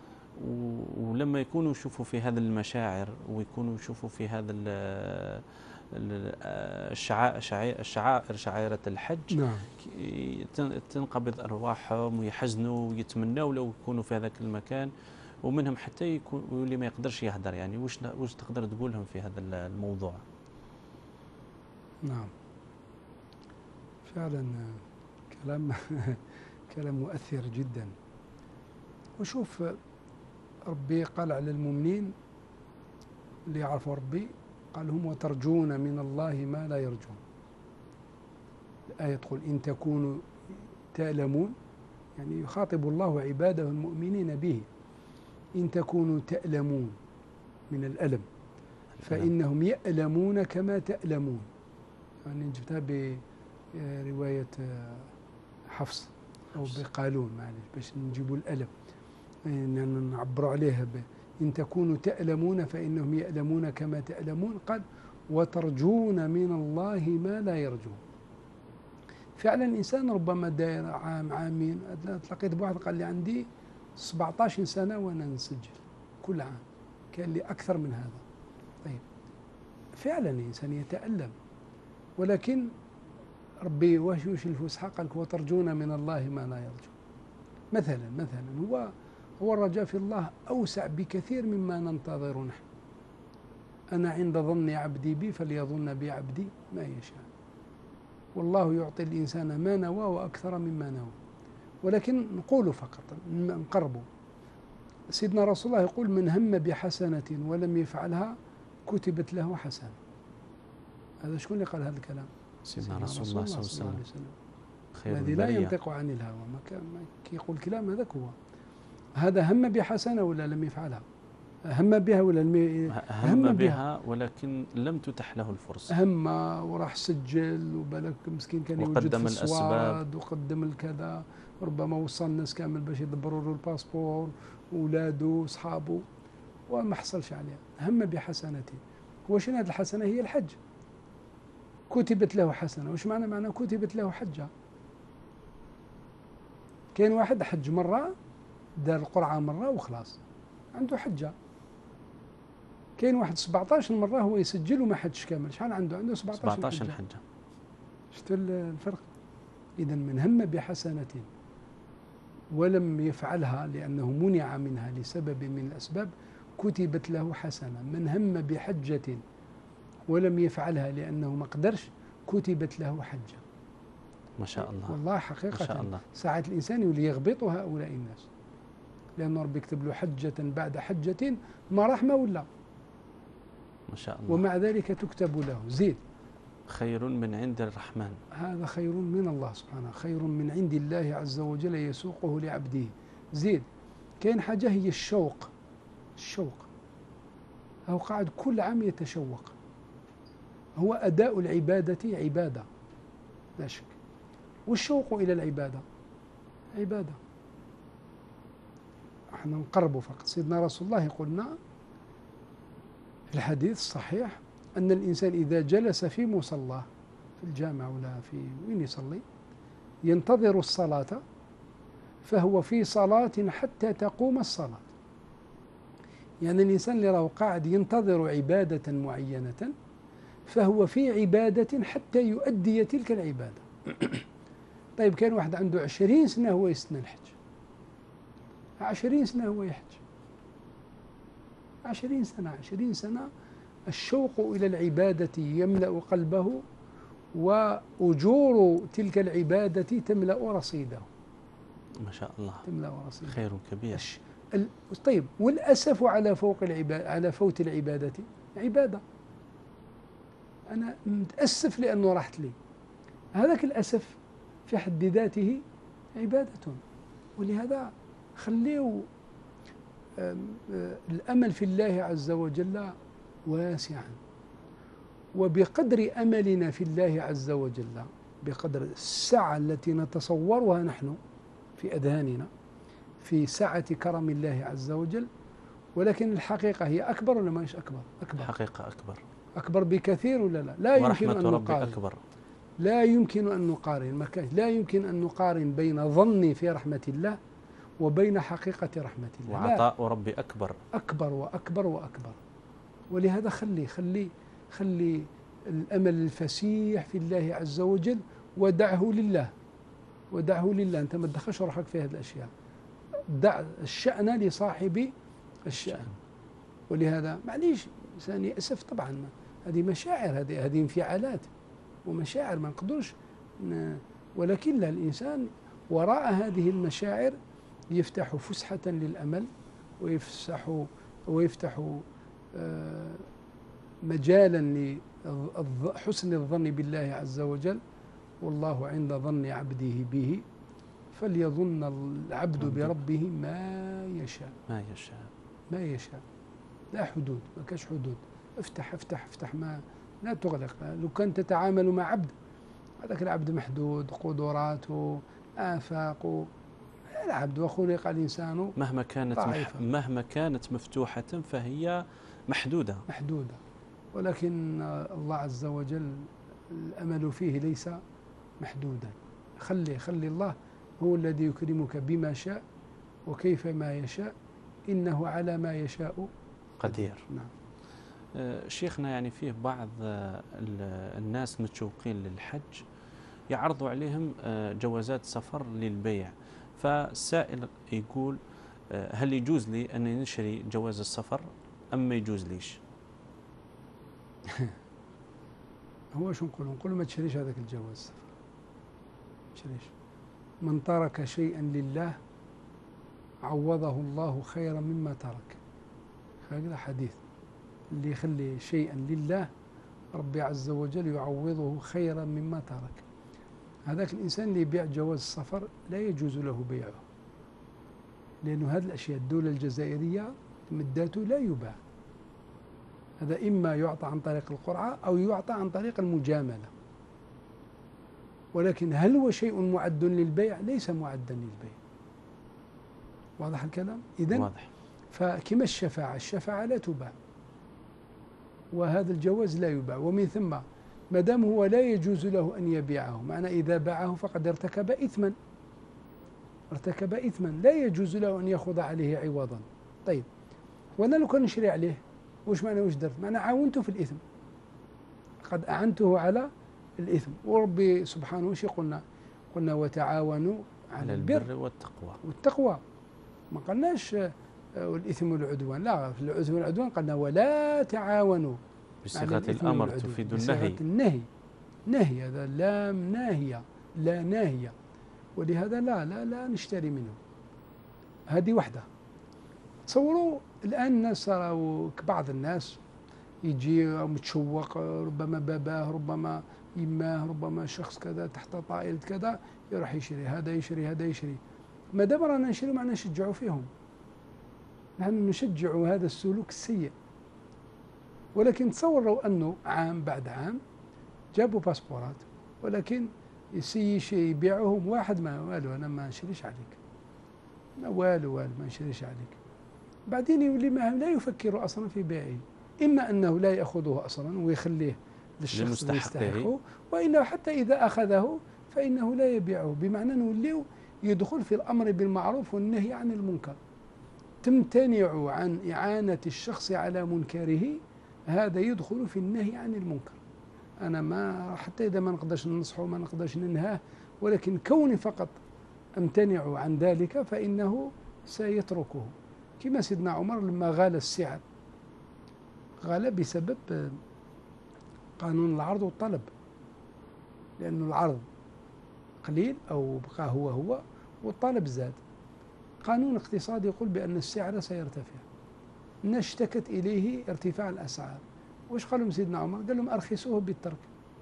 ولما يكونوا يشوفوا في هذا المشاعر ويكونوا يشوفوا في هذا الشعائر شعائر شعائر الحج، نعم. تنقبض أرواحهم ويحزنوا ويتمنوا لو يكونوا في هذاك المكان، ومنهم حتى يكون واللي ما يقدرش يهدر. يعني وش وش تقدر تقول لهم في هذا الموضوع؟ نعم فعلا كلام كلام مؤثر جدا. وشوف ربي قال على المؤمنين اللي يعرفوا ربي، قال هم وترجون من الله ما لا يرجون. الآية تقول إن تكونوا تألمون، يعني يخاطب الله عباده المؤمنين به، إن تكونوا تألمون من الألم فإنهم يألمون كما تألمون. يعني جبتها برواية حفص أو بقالون معلش باش نجيبوا الألم يعني نعبروا عليها ب إن تكونوا تألمون فإنهم يألمون كما تألمون. قال وترجون من الله ما لا يرجون. فعلا الإنسان ربما داير عام عامين. تلاقيت بواحد قال لي عندي سبعطاش سنة وأنا نسجل كل عام، كان لي أكثر من هذا. طيب فعلا الإنسان يتألم، ولكن ربي واش وش الفسحة قال وترجون من الله ما لا يرجو. مثلا مثلا هو هو الرجاء في الله أوسع بكثير مما ننتظر نحن. أنا عند ظن عبدي بي فليظن بي عبدي ما يشاء، والله يعطي الإنسان ما نوى وأكثر مما نوى. ولكن نقول فقط نقربه. سيدنا رسول الله يقول من هم بحسنة ولم يفعلها كتبت له حسنة. هذا شكون اللي قال هذا الكلام؟ سيدنا رسول الله صلى الله عليه وسلم الذي لا ينطق عن الهوى، ما كان كي يقول كلام هذاك هو. هذا هم بحسنة ولا لم يفعلها؟ هم بها ولا لم هم, هم بها ولكن لم تتح له الفرصة. هم وراح سجل وبالك مسكين كان يوجد في الأسباب وقدم الكذا، ربما وصل الناس كامل باش يدبروا له الباسبور، أولاده أصحابه، وما حصلش عليها. هم بحسنة. واش هذه الحسنة؟ هي الحج. كتبت له حسنة. وش معنى معنى كتبت له حجة؟ كاين واحد حج مرة، دار القرعة مرة وخلاص عنده حجة. كاين واحد سبعطاش مرة هو يسجل وما حجش كامل. شحال عنده؟ عنده سبعطاش حجة. حجة. شفتوا الفرق؟ إذا من هم بحسنة ولم يفعلها لأنه منع منها لسبب من الأسباب كتبت له حسنة. من هم بحجة ولم يفعلها لأنه ما قدرش كتبت له حجة. ما شاء الله. والله حقيقة ما شاء الله. ساعة الإنسان يولي يغبط هؤلاء الناس، لأنه ربي يكتب له حجة بعد حجة ما رحمة ولا ما شاء الله، ومع ذلك تكتب له. زيد خير من عند الرحمن. هذا خير من الله سبحانه، خير من عند الله عز وجل يسوقه لعبده. زيد كاين حاجة هي الشوق. الشوق هو قاعد كل عام يتشوق. هو أداء العبادة عبادة لا شك، والشوق إلى العبادة عبادة. احنا نقربوا فقط. سيدنا رسول الله يقولنا في الحديث الصحيح أن الإنسان إذا جلس في مصلاه في الجامع ولا في وين يصلي ينتظر الصلاة فهو في صلاة حتى تقوم الصلاة. يعني الإنسان اللي راه قاعد ينتظر عبادة معينة فهو في عبادة حتى يؤدي تلك العبادة. طيب كان واحد عنده عشرين سنة هو يستنى الحج، عشرين سنة هو يحج، عشرين سنة عشرين سنة الشوق إلى العبادة يملأ قلبه، وأجور تلك العبادة تملأ رصيده. ما شاء الله، تملأ رصيده. خير كبير. طيب والأسف على فوق العبادة، على فوت العبادة عبادة. أنا متأسف لأنه راحت لي، هذاك الأسف في حد ذاته عبادة. ولهذا خليوا الأمل في الله عز وجل واسعا، وبقدر أملنا في الله عز وجل، بقدر السعة التي نتصورها نحن في أذهاننا في سعة كرم الله عز وجل، ولكن الحقيقة هي أكبر ولا ماهيش أكبر؟ أكبر. الحقيقة أكبر. أكبر بكثير ولا لا؟ لا يمكن أن نقارن. أكبر. لا يمكن أن نقارن، لا يمكن أن نقارن بين ظني في رحمة الله وبين حقيقة رحمة الله. وعطاء ربي أكبر. أكبر وأكبر وأكبر. ولهذا خلي خلي خلي الأمل الفسيح في الله عز وجل، ودعه لله، ودعه لله. أنت ما تدخلش روحك في هذه الأشياء، دع الشأن لصاحب الشأن. ولهذا معليش إنسان يأسف طبعا، هذه مشاعر، هذه هذه انفعالات ومشاعر ما نقدرش، ولكن لا، الإنسان وراء هذه المشاعر يفتح فسحة للأمل، ويفسح ويفتح مجالا لحسن الظن بالله عز وجل. والله عند ظن عبده به فليظن العبد بربه ما يشاء. ما يشاء ما يشاء، لا حدود، ما كاش حدود. افتح افتح افتح، ما لا تغلق. لو كنت تتعامل مع عبد، هذاك العبد محدود قدراته آفاقه. العبد وخلق الإنسان مهما كانت مح مهما كانت مفتوحة فهي محدودة محدودة. ولكن الله عز وجل الأمل فيه ليس محدودا، خلي خلي الله هو الذي يكرمك بما شاء وكيف ما يشاء، إنه على ما يشاء قدير. نعم. آه، شيخنا يعني فيه بعض آه، الناس متشوقين للحج يعرضوا عليهم آه، جوازات سفر للبيع، فالسائل يقول آه، هل يجوز لي أن نشري جواز السفر أم ما يجوز ليش؟ هو شو نقول؟ نقول ما تشريش هذاك الجواز السفر، تشريش. من ترك شيئا لله عوضه الله خيرا مما ترك، هذا حديث. اللي يخلي شيئا لله ربي عز وجل يعوضه خيرا مما ترك. هذاك الإنسان اللي يبيع جواز السفر لا يجوز له بيعه، لأنه هذه الأشياء الدولة الجزائرية مداته لا يباع. هذا إما يعطى عن طريق القرعة أو يعطى عن طريق المجاملة، ولكن هل هو شيء معد للبيع؟ ليس معدا للبيع. واضح الكلام؟ إذن واضح. فكما الشفاعة، الشفاعة لا تباع وهذا الجواز لا يباع، ومن ثم ما دام هو لا يجوز له أن يبيعه، معنى إذا باعه فقد ارتكب إثما، ارتكب إثما لا يجوز له أن يأخذ عليه عوضا. طيب وأنا لو كان نشري عليه وش معنى وش درت؟ معنى عاونته في الإثم، قد أعنته على الإثم. وربي سبحانه وش قلنا؟ قلنا وتعاونوا على البر والتقوى والتقوى، ما قلناش والإثم والعدوان، لا، في الإثم والعدوان قلنا ولا تعاونوا بصيغة الأمر تفيد النهي. النهي نهي، هذا لام ناهية لا ناهية، ولهذا لا لا لا نشتري منه. هذه واحدة. تصوروا الآن الناس راهو بعض الناس يجي متشوق، ربما باباه ربما يماه ربما شخص كذا تحت طائلة كذا يروح يشري، هذا يشري هذا يشري. ما دام رانا نشري معنا نشجعوا فيهم، نحن نشجع هذا السلوك السيء. ولكن تصور لو أنه عام بعد عام جابوا باسبورات، ولكن يسي شيء يبيعهم واحد ما والو أنا ما نشريش عليك، ما والو والو ما نشريش عليك. بعدين يولي ما لا يفكر أصلا في بيعه، إما أنه لا يأخذه أصلا ويخليه للشخص اللي يستحقه، وإنه حتى إذا أخذه فإنه لا يبيعه، بمعنى نوليه يدخل في الأمر بالمعروف والنهي عن المنكر. تمتنع عن إعانة الشخص على منكره، هذا يدخل في النهي عن المنكر. أنا ما حتى إذا ما نقدرش ننصحه ما نقدرش ننهاه، ولكن كوني فقط أمتنع عن ذلك فإنه سيتركه. كما سيدنا عمر لما غال السعر، غال بسبب قانون العرض والطلب، لأن العرض قليل أو بقى هو هو والطلب زاد. قانون اقتصادي يقول بأن السعر سيرتفع. الناس اشتكت إليه ارتفاع الأسعار، وش قال لهم سيدنا عمر؟ قال لهم أرخصوه بالترك.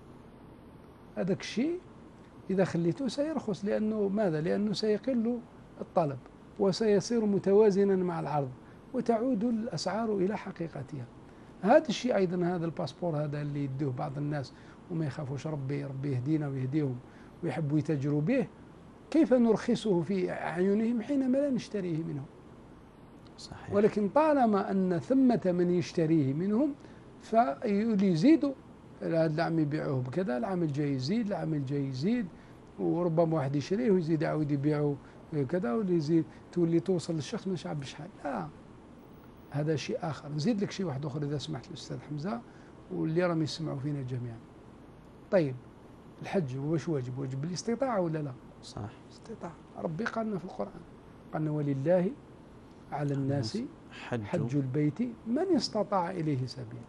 هذاك الشيء إذا خليته سيرخص، لأنه ماذا؟ لأنه سيقل الطلب وسيصير متوازنا مع العرض وتعود الأسعار إلى حقيقتها. هذا الشيء أيضا، هذا الباسبور هذا اللي يدوه بعض الناس وما يخافوش ربي ربي يهدينا ويهديهم ويحبوا يتاجروا به، كيف نرخصه في أعينهم حينما لا نشتريه منهم؟ صحيح. ولكن طالما أن ثمة من يشتريه منهم فيزيدوا، هذا العام يبيعوه بكذا، العام الجاي يزيد، العام الجاي يزيد، وربما واحد يشتريه ويزيد يعاود يبيعه كذا، واللي يزيد تولي توصل للشخص مش عارف بشحال. لا، هذا شيء آخر. نزيد لك شيء واحد آخر إذا سمحت الأستاذ حمزة واللي راهم يسمعوا فينا جميعا. طيب الحج واش واجب؟ واجب بالاستطاعة ولا لا؟ صح، استطاعة. ربي قالنا في القرآن، قالنا ولله على الناس حج, حج البيت من استطاع إليه سبيلا.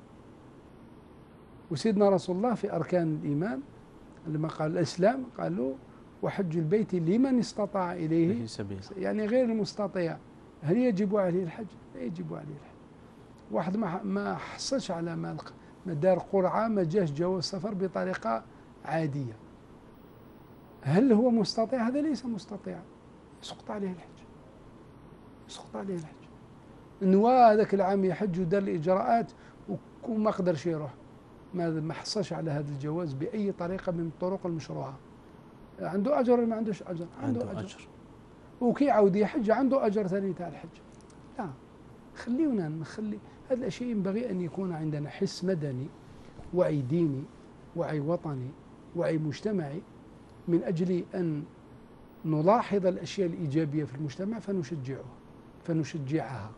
وسيدنا رسول الله في أركان الإيمان لما قال الإسلام قالوا وحج البيت لمن استطاع إليه سبيلا، يعني غير المستطيع هل يجب عليه الحج؟ لا يجب عليه الحج. واحد ما ما حصلش على ما ما دار قرعة، ما جاش جواز سفر بطريقة عادية، هل هو مستطيع؟ هذا ليس مستطيع، يسقط عليه الحج، يسقط عليه الحج. نوى هذاك العام يحج ودار الإجراءات وما قدرش يروح، ما ما حصلش على هذا الجواز بأي طريقة من الطرق المشروعة، عنده أجر ولا ما عندوش أجر؟ عنده, عنده أجر, أجر. وكي عاود يحج عنده أجر ثاني تاع الحج. لا، خليونا نخلي هذا الشيء. ينبغي أن يكون عندنا حس مدني، وعي ديني، وعي وطني، وعي مجتمعي، من أجل أن نلاحظ الأشياء الإيجابية في المجتمع فنشجعها فنشجعها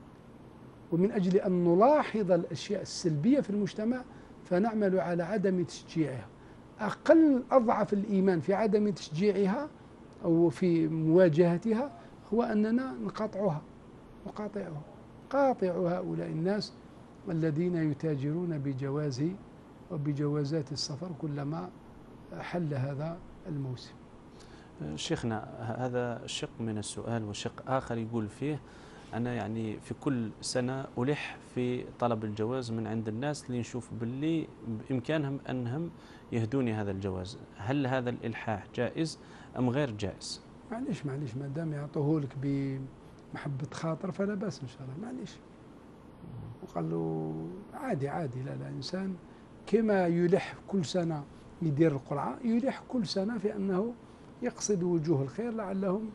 ومن أجل أن نلاحظ الأشياء السلبية في المجتمع فنعمل على عدم تشجيعها. أقل أضعف الإيمان في عدم تشجيعها أو في مواجهتها هو أننا نقاطعها نقاطعها قاطع هؤلاء الناس الذين يتاجرون بجواز وبجوازات السفر كلما حل هذا الموسم. شيخنا، هذا شق من السؤال، وشق آخر يقول فيه: أنا يعني في كل سنة ألح في طلب الجواز من عند الناس اللي نشوف باللي بإمكانهم أنهم يهدوني هذا الجواز، هل هذا الإلحاح جائز أم غير جائز؟ معليش معليش ما دام يعطوه لك بمحبة خاطر فلا بأس إن شاء الله، معليش. وقال له عادي عادي، لا لا، إنسان كما يلح كل سنة يدير القرعة يلح كل سنة في أنه يقصد وجوه الخير لعلهم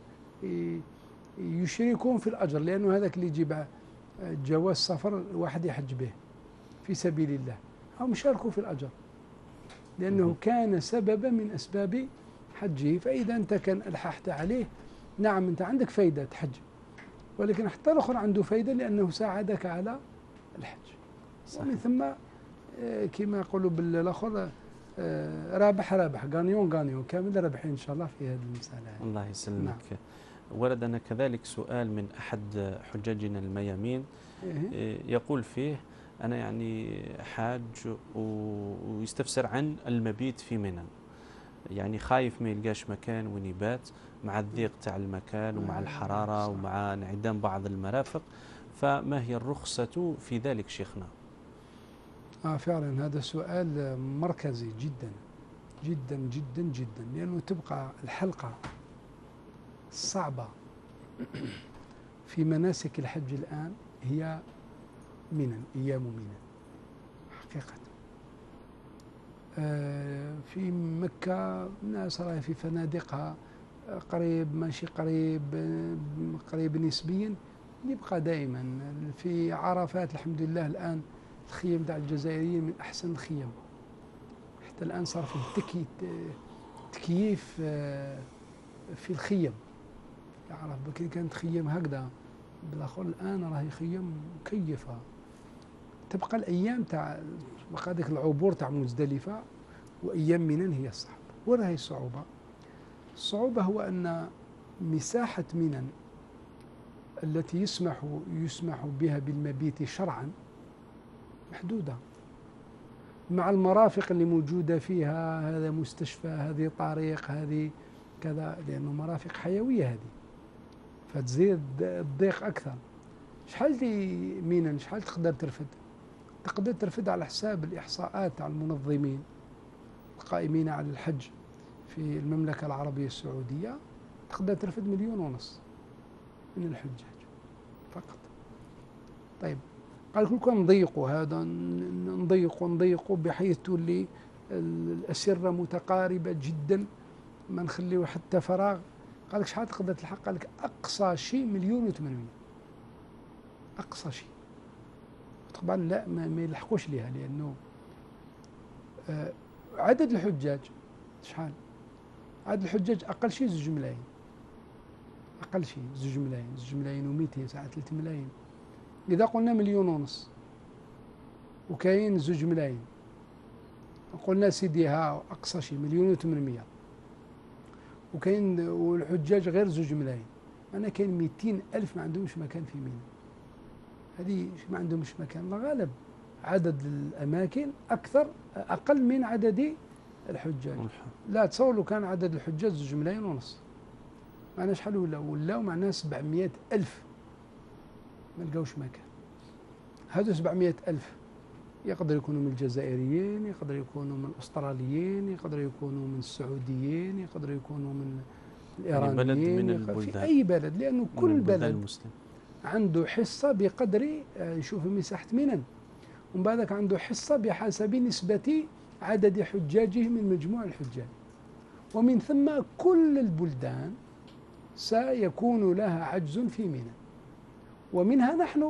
يشركون في الأجر، لأنه هذاك اللي يجيب جواز سفر واحد يحج به في سبيل الله هم شاركوا في الأجر لأنه كان سببا من أسباب حجه. فإذا أنت كان ألححت عليه، نعم أنت عندك فايدة تحج، ولكن حتى الآخر عنده فايدة لأنه ساعدك على الحج. صحيح. ومن ثم كما يقولوا بالآخر رابح رابح، غانيون غانيون، كامل ربحين إن شاء الله في هذه المسألة. الله يسلمك. نعم. وردنا كذلك سؤال من أحد حجاجنا الميامين يقول فيه: أنا يعني حاج ويستفسر عن المبيت في منى، يعني خايف ما يلقاش مكان وين يبات مع الضيق تاع المكان ومع الحرارة ومع انعدام بعض المرافق، فما هي الرخصة في ذلك شيخنا؟ آه فعلا هذا سؤال مركزي جدا جدا جدا جدا، لأنه تبقى الحلقة الصعبة في مناسك الحج الآن هي منى، أيام منى حقيقة. آه في مكة الناس راهي في فنادقها قريب ماشي قريب قريب نسبيا، يبقى دائما في عرفات الحمد لله الآن الخيم تاع الجزائريين من أحسن الخيم، حتى الآن صار في تكي تكييف في الخيم. يعرف بكري كانت خيم هكذا بالآخر، الآن راهي خيم مكيفة. تبقى الأيام تاع بقى هذيك العبور تاع مزدلفة وأيام منى هي الصعبة. وين هي الصعوبة؟ الصعوبة هو أن مساحة منى التي يسمح يسمح بها بالمبيت شرعا محدودة، مع المرافق اللي موجودة فيها، هذا مستشفى، هذه طريق، هذه كذا، لأنه مرافق حيوية هذه، فتزيد الضيق أكثر. شحال دي مينا شحال تقدر ترفد؟ تقدر ترفد على حساب الإحصاءات تاع المنظمين القائمين على الحج في المملكة العربية السعودية، تقدر ترفد مليون ونص من الحجاج فقط. طيب قال كل كان نضيقوا هذا، نضيقوا نضيقوا بحيث تولي الأسرة متقاربة جدا، ما نخليو حتى فراغ. قال لك شحال تقدر تلحق؟ قال لك أقصى شيء مليون وثمانمية، أقصى شيء. طبعا لا ما يلحقوش لها، لأنه آه عدد الحجاج شحال؟ عدد الحجاج أقل شيء زوج ملايين، أقل شيء زوج ملايين، زوج ملايين ومئتين ساعة ثلاث ملايين. إذا قلنا مليون ونص وكاين زوج ملايين، قلنا سيدي ها أقصى شيء مليون وثمانمية، وكاين والحجاج غير زوج ملايين، أنا كاين مئتين ألف ما عندهمش مكان في منى. هذه ما عندهمش مكان، الغالب عدد الأماكن أكثر أقل من عدد الحجاج. لا تصور لو كان عدد الحجاج زوج ملايين ونص، معنا شحال ولا ولاو معنا سبعمئة ألف ما لقاوش مكان. هذو سبعمئة ألف يقدر يكونوا من الجزائريين، يقدر يكونوا من الأستراليين، يقدر يكونوا من السعوديين، يقدر يكونوا من الإيرانيين، بلد من البلدان، في أي بلد، لأنه كل بلد المسلم عنده حصة بقدر يشوف مساحة منى، ومن بعدك عنده حصة بحسب نسبة عدد حجاجه من مجموع الحجاج، ومن ثم كل البلدان سيكون لها عجز في منى، ومنها نحن.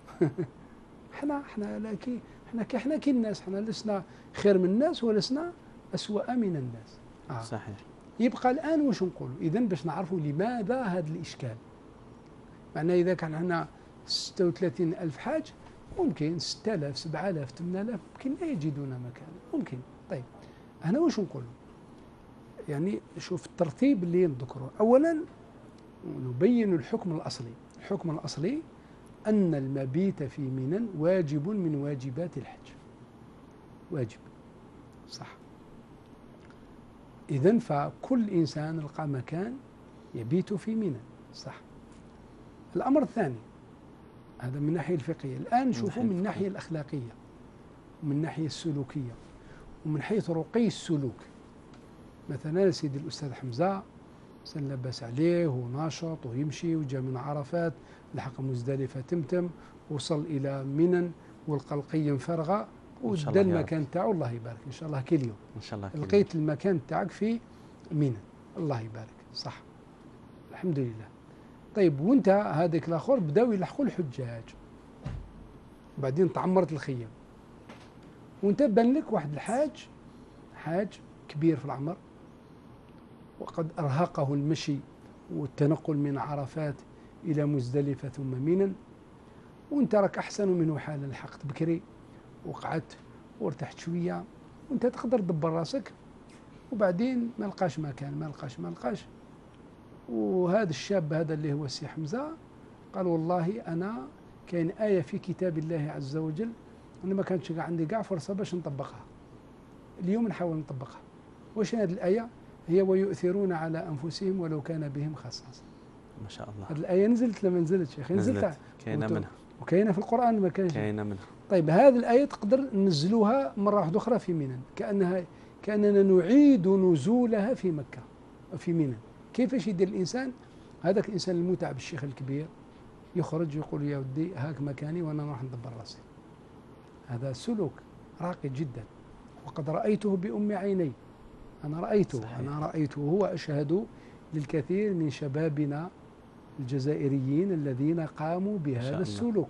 احنا احنا لكن احنا احنا كالناس، احنا لسنا خير من الناس ولسنا أسوأ من الناس. آه. صحيح. يبقى الآن واش نقولوا؟ إذا باش نعرفوا لماذا هذا الإشكال. معناه إذا كان عندنا ستة وثلاثين ألف حاج ممكن ستة آلاف سبعة آلاف ثمانية آلاف ممكن لا يجدون مكان، ممكن. طيب هنا واش نقولوا؟ يعني شوف الترتيب اللي نذكره. أولا نبين الحكم الأصلي. الحكم الأصلي أن المبيت في منى واجب من واجبات الحج، واجب صح. إذن فكل إنسان لقى مكان يبيت في منى صح. الأمر الثاني هذا من الناحية الفقهية. الآن شوفوا من الناحية الأخلاقية ومن الناحية السلوكية ومن حيث رقي السلوك. مثلا سيدي الأستاذ حمزة سن لبس عليه وناشط ويمشي وجاء من عرفات لحق مزدلفة تمتم وصل إلى منى ولقى القيم فرغة ودا المكان تاعو. الله يبارك إن شاء الله كل يوم إن شاء الله لقيت المكان تاعك في منى. الله يبارك صح الحمد لله. طيب وانت هذاك الآخر بداو يلحقوا الحجاج وبعدين تعمرت الخيم وانت بان لك واحد الحاج حاج كبير في العمر وقد أرهقه المشي والتنقل من عرفات إلى مزدلفة ثم منى، وانت راك أحسن منه حالا، لحقت بكري وقعدت وارتحت شوية وانت تقدر تدبر راسك، وبعدين ما لقاش مكان ما لقاش ما لقاش وهذا الشاب هذا اللي هو السي حمزة قال والله أنا كاين آية في كتاب الله عز وجل أنا ما كانتش عندي كاع فرصة باش نطبقها، اليوم نحاول نطبقها. واش هذه الآية؟ هي ويؤثرون على أنفسهم ولو كان بهم خصاصة. ما شاء الله. هذه الآية نزلت لما نزلت شيخ؟ نزلت كاينة منها وكاينة في القرآن ما كانش كاينة منها. طيب هذه الآية تقدر ننزلوها مرة واحدة أخرى في منى، كأنها كأننا نعيد نزولها في مكة في منى. كيفاش يدير الإنسان؟ هذاك الإنسان المتعب الشيخ الكبير يخرج يقول يا ودي هاك مكاني وأنا راح ندبر راسي. هذا سلوك راقي جدا وقد رأيته بأم عيني. أنا رأيته صحيح. أنا رأيته وهو أشهد للكثير من شبابنا الجزائريين الذين قاموا بهذا السلوك.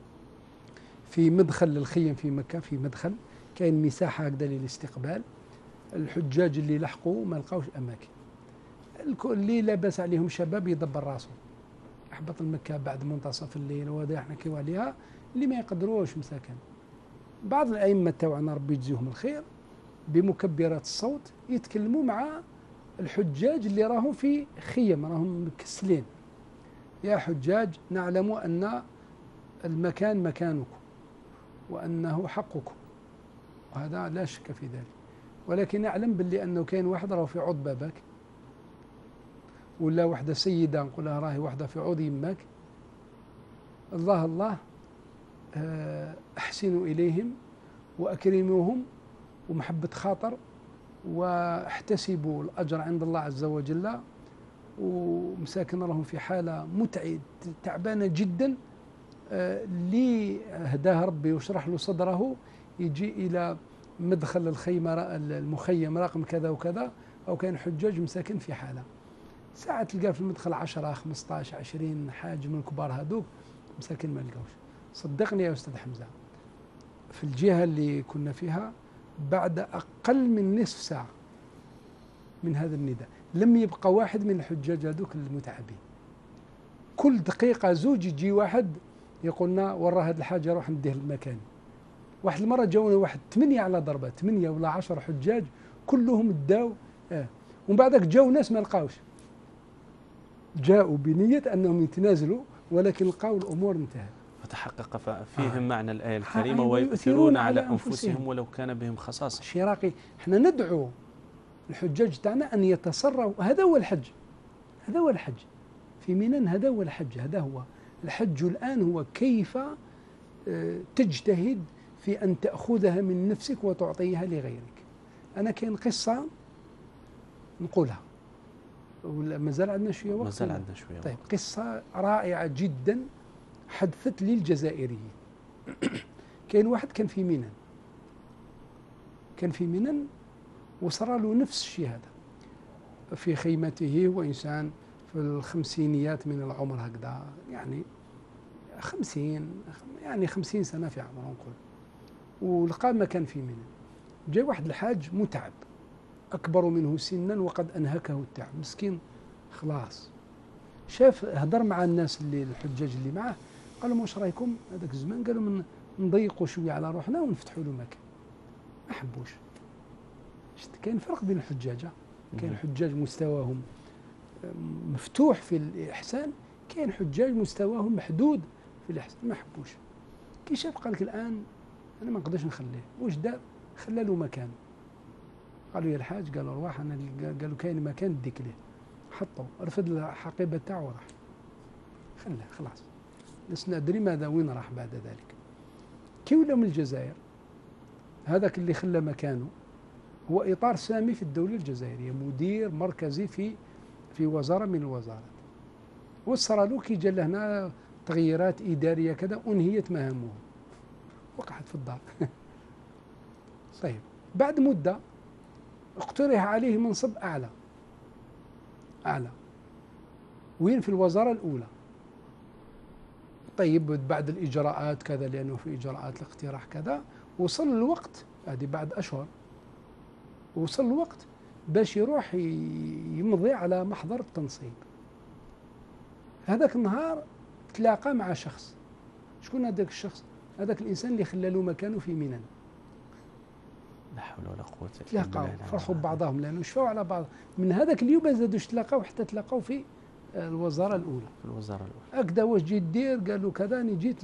في مدخل للخيم في مكة في مدخل كاين مساحة هكذا للاستقبال، الحجاج اللي لحقوا ما لقاوش أماكن، اللي لاباس عليهم شباب يدبر راسه يحبط المكة بعد منتصف الليل وهذا احنا كيو عليها اللي ما يقدروش مساكن. بعض الأئمة تاعنا ربي يجزيهم الخير بمكبرات الصوت يتكلموا مع الحجاج اللي راهم في خيم راهم مكسلين، يا حجاج نعلم أن المكان مكانكم وأنه حقكم وهذا لا شك في ذلك، ولكن أعلم باللي أنه كاين واحد راه في عود بابك ولا وحده سيدة نقولها راهي وحده في عود يماك، الله الله أحسنوا إليهم وأكرموهم ومحبة خاطر واحتسبوا الأجر عند الله عز وجل، ومساكن راهم في حالة متعبة تعبانة جدا، اللي هداه ربي وشرح له صدره يجي إلى مدخل الخيمة المخيم رقم كذا وكذا، أو كان حجاج مساكن في حالة ساعة تلقى في المدخل عشرة خمسطاش عشرين حاج من الكبار هذوك مساكن ما لقاوش. صدقني يا أستاذ حمزة في الجهة اللي كنا فيها بعد أقل من نصف ساعة من هذا النداء لم يبقى واحد من الحجاج هذوك المتعبين. كل دقيقة زوج يجي واحد يقولنا ورا هذه الحاجة روح نديه المكان. واحد المرة جاونا واحد ثمانية على ضربة ثمانية ولا عشر حجاج كلهم داو آه. ومن بعدك جاو ناس ما لقاوش، جاءوا بنية أنهم يتنازلوا ولكن لقاو الأمور انتهت. فتحقق فيهم آه. معنى الآية الكريمة آه. ويؤثرون على أنفسهم ولو كان بهم خصاصة. شراقي احنا ندعو الحجاج تاعنا أن يتصرفوا، هذا هو الحج، هذا هو الحج في منى، هذا هو الحج، هذا هو الحج الآن هو كيف تجتهد في أن تأخذها من نفسك وتعطيها لغيرك. أنا كاين قصة نقولها ولا مازال عندنا شوية وقت؟ مازال عندنا شوية. طيب قصة رائعة جدا حدثت لي الجزائريين. كاين واحد كان في منى كان في منى وصار له نفس الشيء هذا في خيمته، هو إنسان في الخمسينيات من العمر هكذا، يعني خمسين يعني خمسين سنة في عمره نقول، ولقى مكان في منى. جاء واحد الحاج متعب أكبر منه سنا وقد أنهكه التعب، مسكين خلاص. شاف هدر مع الناس اللي الحجاج اللي معاه، قال لهم واش رايكم هذاك الزمان؟ قالوا من نضيقوا شويه على روحنا ونفتحوا له مكان. ما حبوش. شفت كاين فرق بين الحجاج، كاين حجاج مستواهم مفتوح في الإحسان، كاين حجاج مستواهم محدود في الإحسان. ما حبوش. كي شاف قال لك الآن أنا ما نقدرش نخليه، واش دار؟ خلى له مكان. قالوا يا الحاج، قالوا ارواح انا قالوا كاين مكان نديك ليه. حطوا رفد الحقيبه تاعو وراح خلاه خلاص. لسنا ندري ماذا وين راح بعد ذلك. كي ولا من الجزائر، هذاك اللي خلى مكانه هو اطار سامي في الدوله الجزائريه، مدير مركزي في في وزاره من الوزارات. وصار له كي جا لهنا تغييرات اداريه كذا، انهيت مهامه وقعد في الدار. طيب بعد مده اقترح عليه منصب أعلى أعلى وين؟ في الوزارة الأولى. طيب بعد الإجراءات كذا، لأنه في إجراءات الاقتراح كذا، وصل الوقت هذه بعد أشهر، وصل الوقت باش يروح يمضي على محضر التنصيب. هذاك النهار تلاقى مع شخص. شكون هذاك الشخص؟ هذاك الإنسان اللي خلى له مكانه في منن. لا حول ولا قوة إلا بالله. تلاقاو فرحوا ببعضهم لأنه شفاو على بعض. من هذاك اليوم ما زادوش تلاقاو حتى تلاقاو في الوزارة الأولى. في الوزارة الأولى. هكذا واش جيت دير؟ قالوا كذا، أنا جيت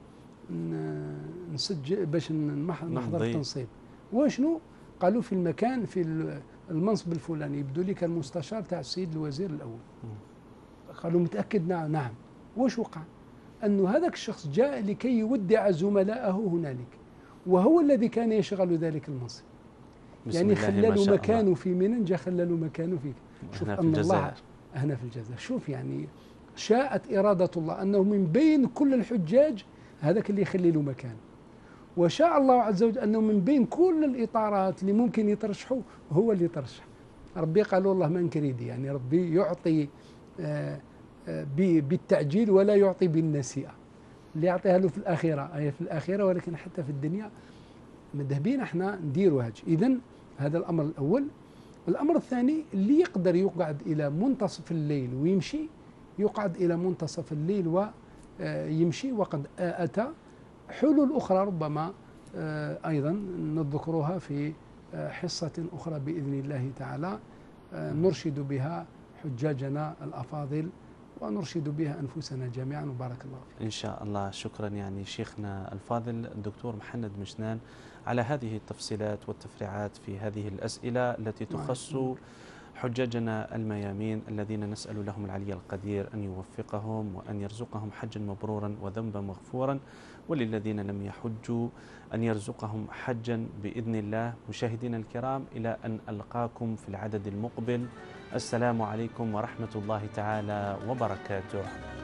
نسجل باش نحضر التنصيب. واشنو؟ قالوا في المكان في المنصب الفلاني، يبدو لي كان مستشار تاع السيد الوزير الأول. قالوا متأكد؟ نعم. نعم. واش وقع؟ أنه هذاك الشخص جاء لكي يودع زملائه هنالك، وهو الذي كان يشغل ذلك المنصب. يعني خلى له مكانه في منن، جا خلى له مكانه في. شوف أن الله هنا في الجزائر. شوف يعني شاءت إرادة الله أنه من بين كل الحجاج هذاك اللي يخلي له مكان، وشاء الله عز وجل أنه من بين كل الإطارات اللي ممكن يترشحوا هو اللي يترشح. ربي قال والله ما نكريدي، يعني ربي يعطي آآ آآ بالتعجيل ولا يعطي بالنسيئة. اللي يعطيها له في الآخرة هي في الآخرة، ولكن حتى في الدنيا مذهبين احنا نديروا هاج. إذن هذا الأمر الأول. الأمر الثاني، اللي يقدر يقعد إلى منتصف الليل ويمشي، يقعد إلى منتصف الليل ويمشي. وقد أتى حلول أخرى ربما أيضا نذكرها في حصة أخرى بإذن الله تعالى، نرشد بها حجاجنا الأفاضل ونرشد بها أنفسنا جميعا، وبارك الله فيك. إن شاء الله. شكرا يعني شيخنا الفاضل الدكتور محمد مشنان على هذه التفصيلات والتفريعات في هذه الأسئلة التي تخص حجاجنا الميامين، الذين نسأل لهم العلي القدير أن يوفقهم وأن يرزقهم حجا مبرورا وذنبا مغفورا، وللذين لم يحجوا أن يرزقهم حجا بإذن الله. مشاهدينا الكرام، إلى أن ألقاكم في العدد المقبل، السلام عليكم ورحمة الله تعالى وبركاته.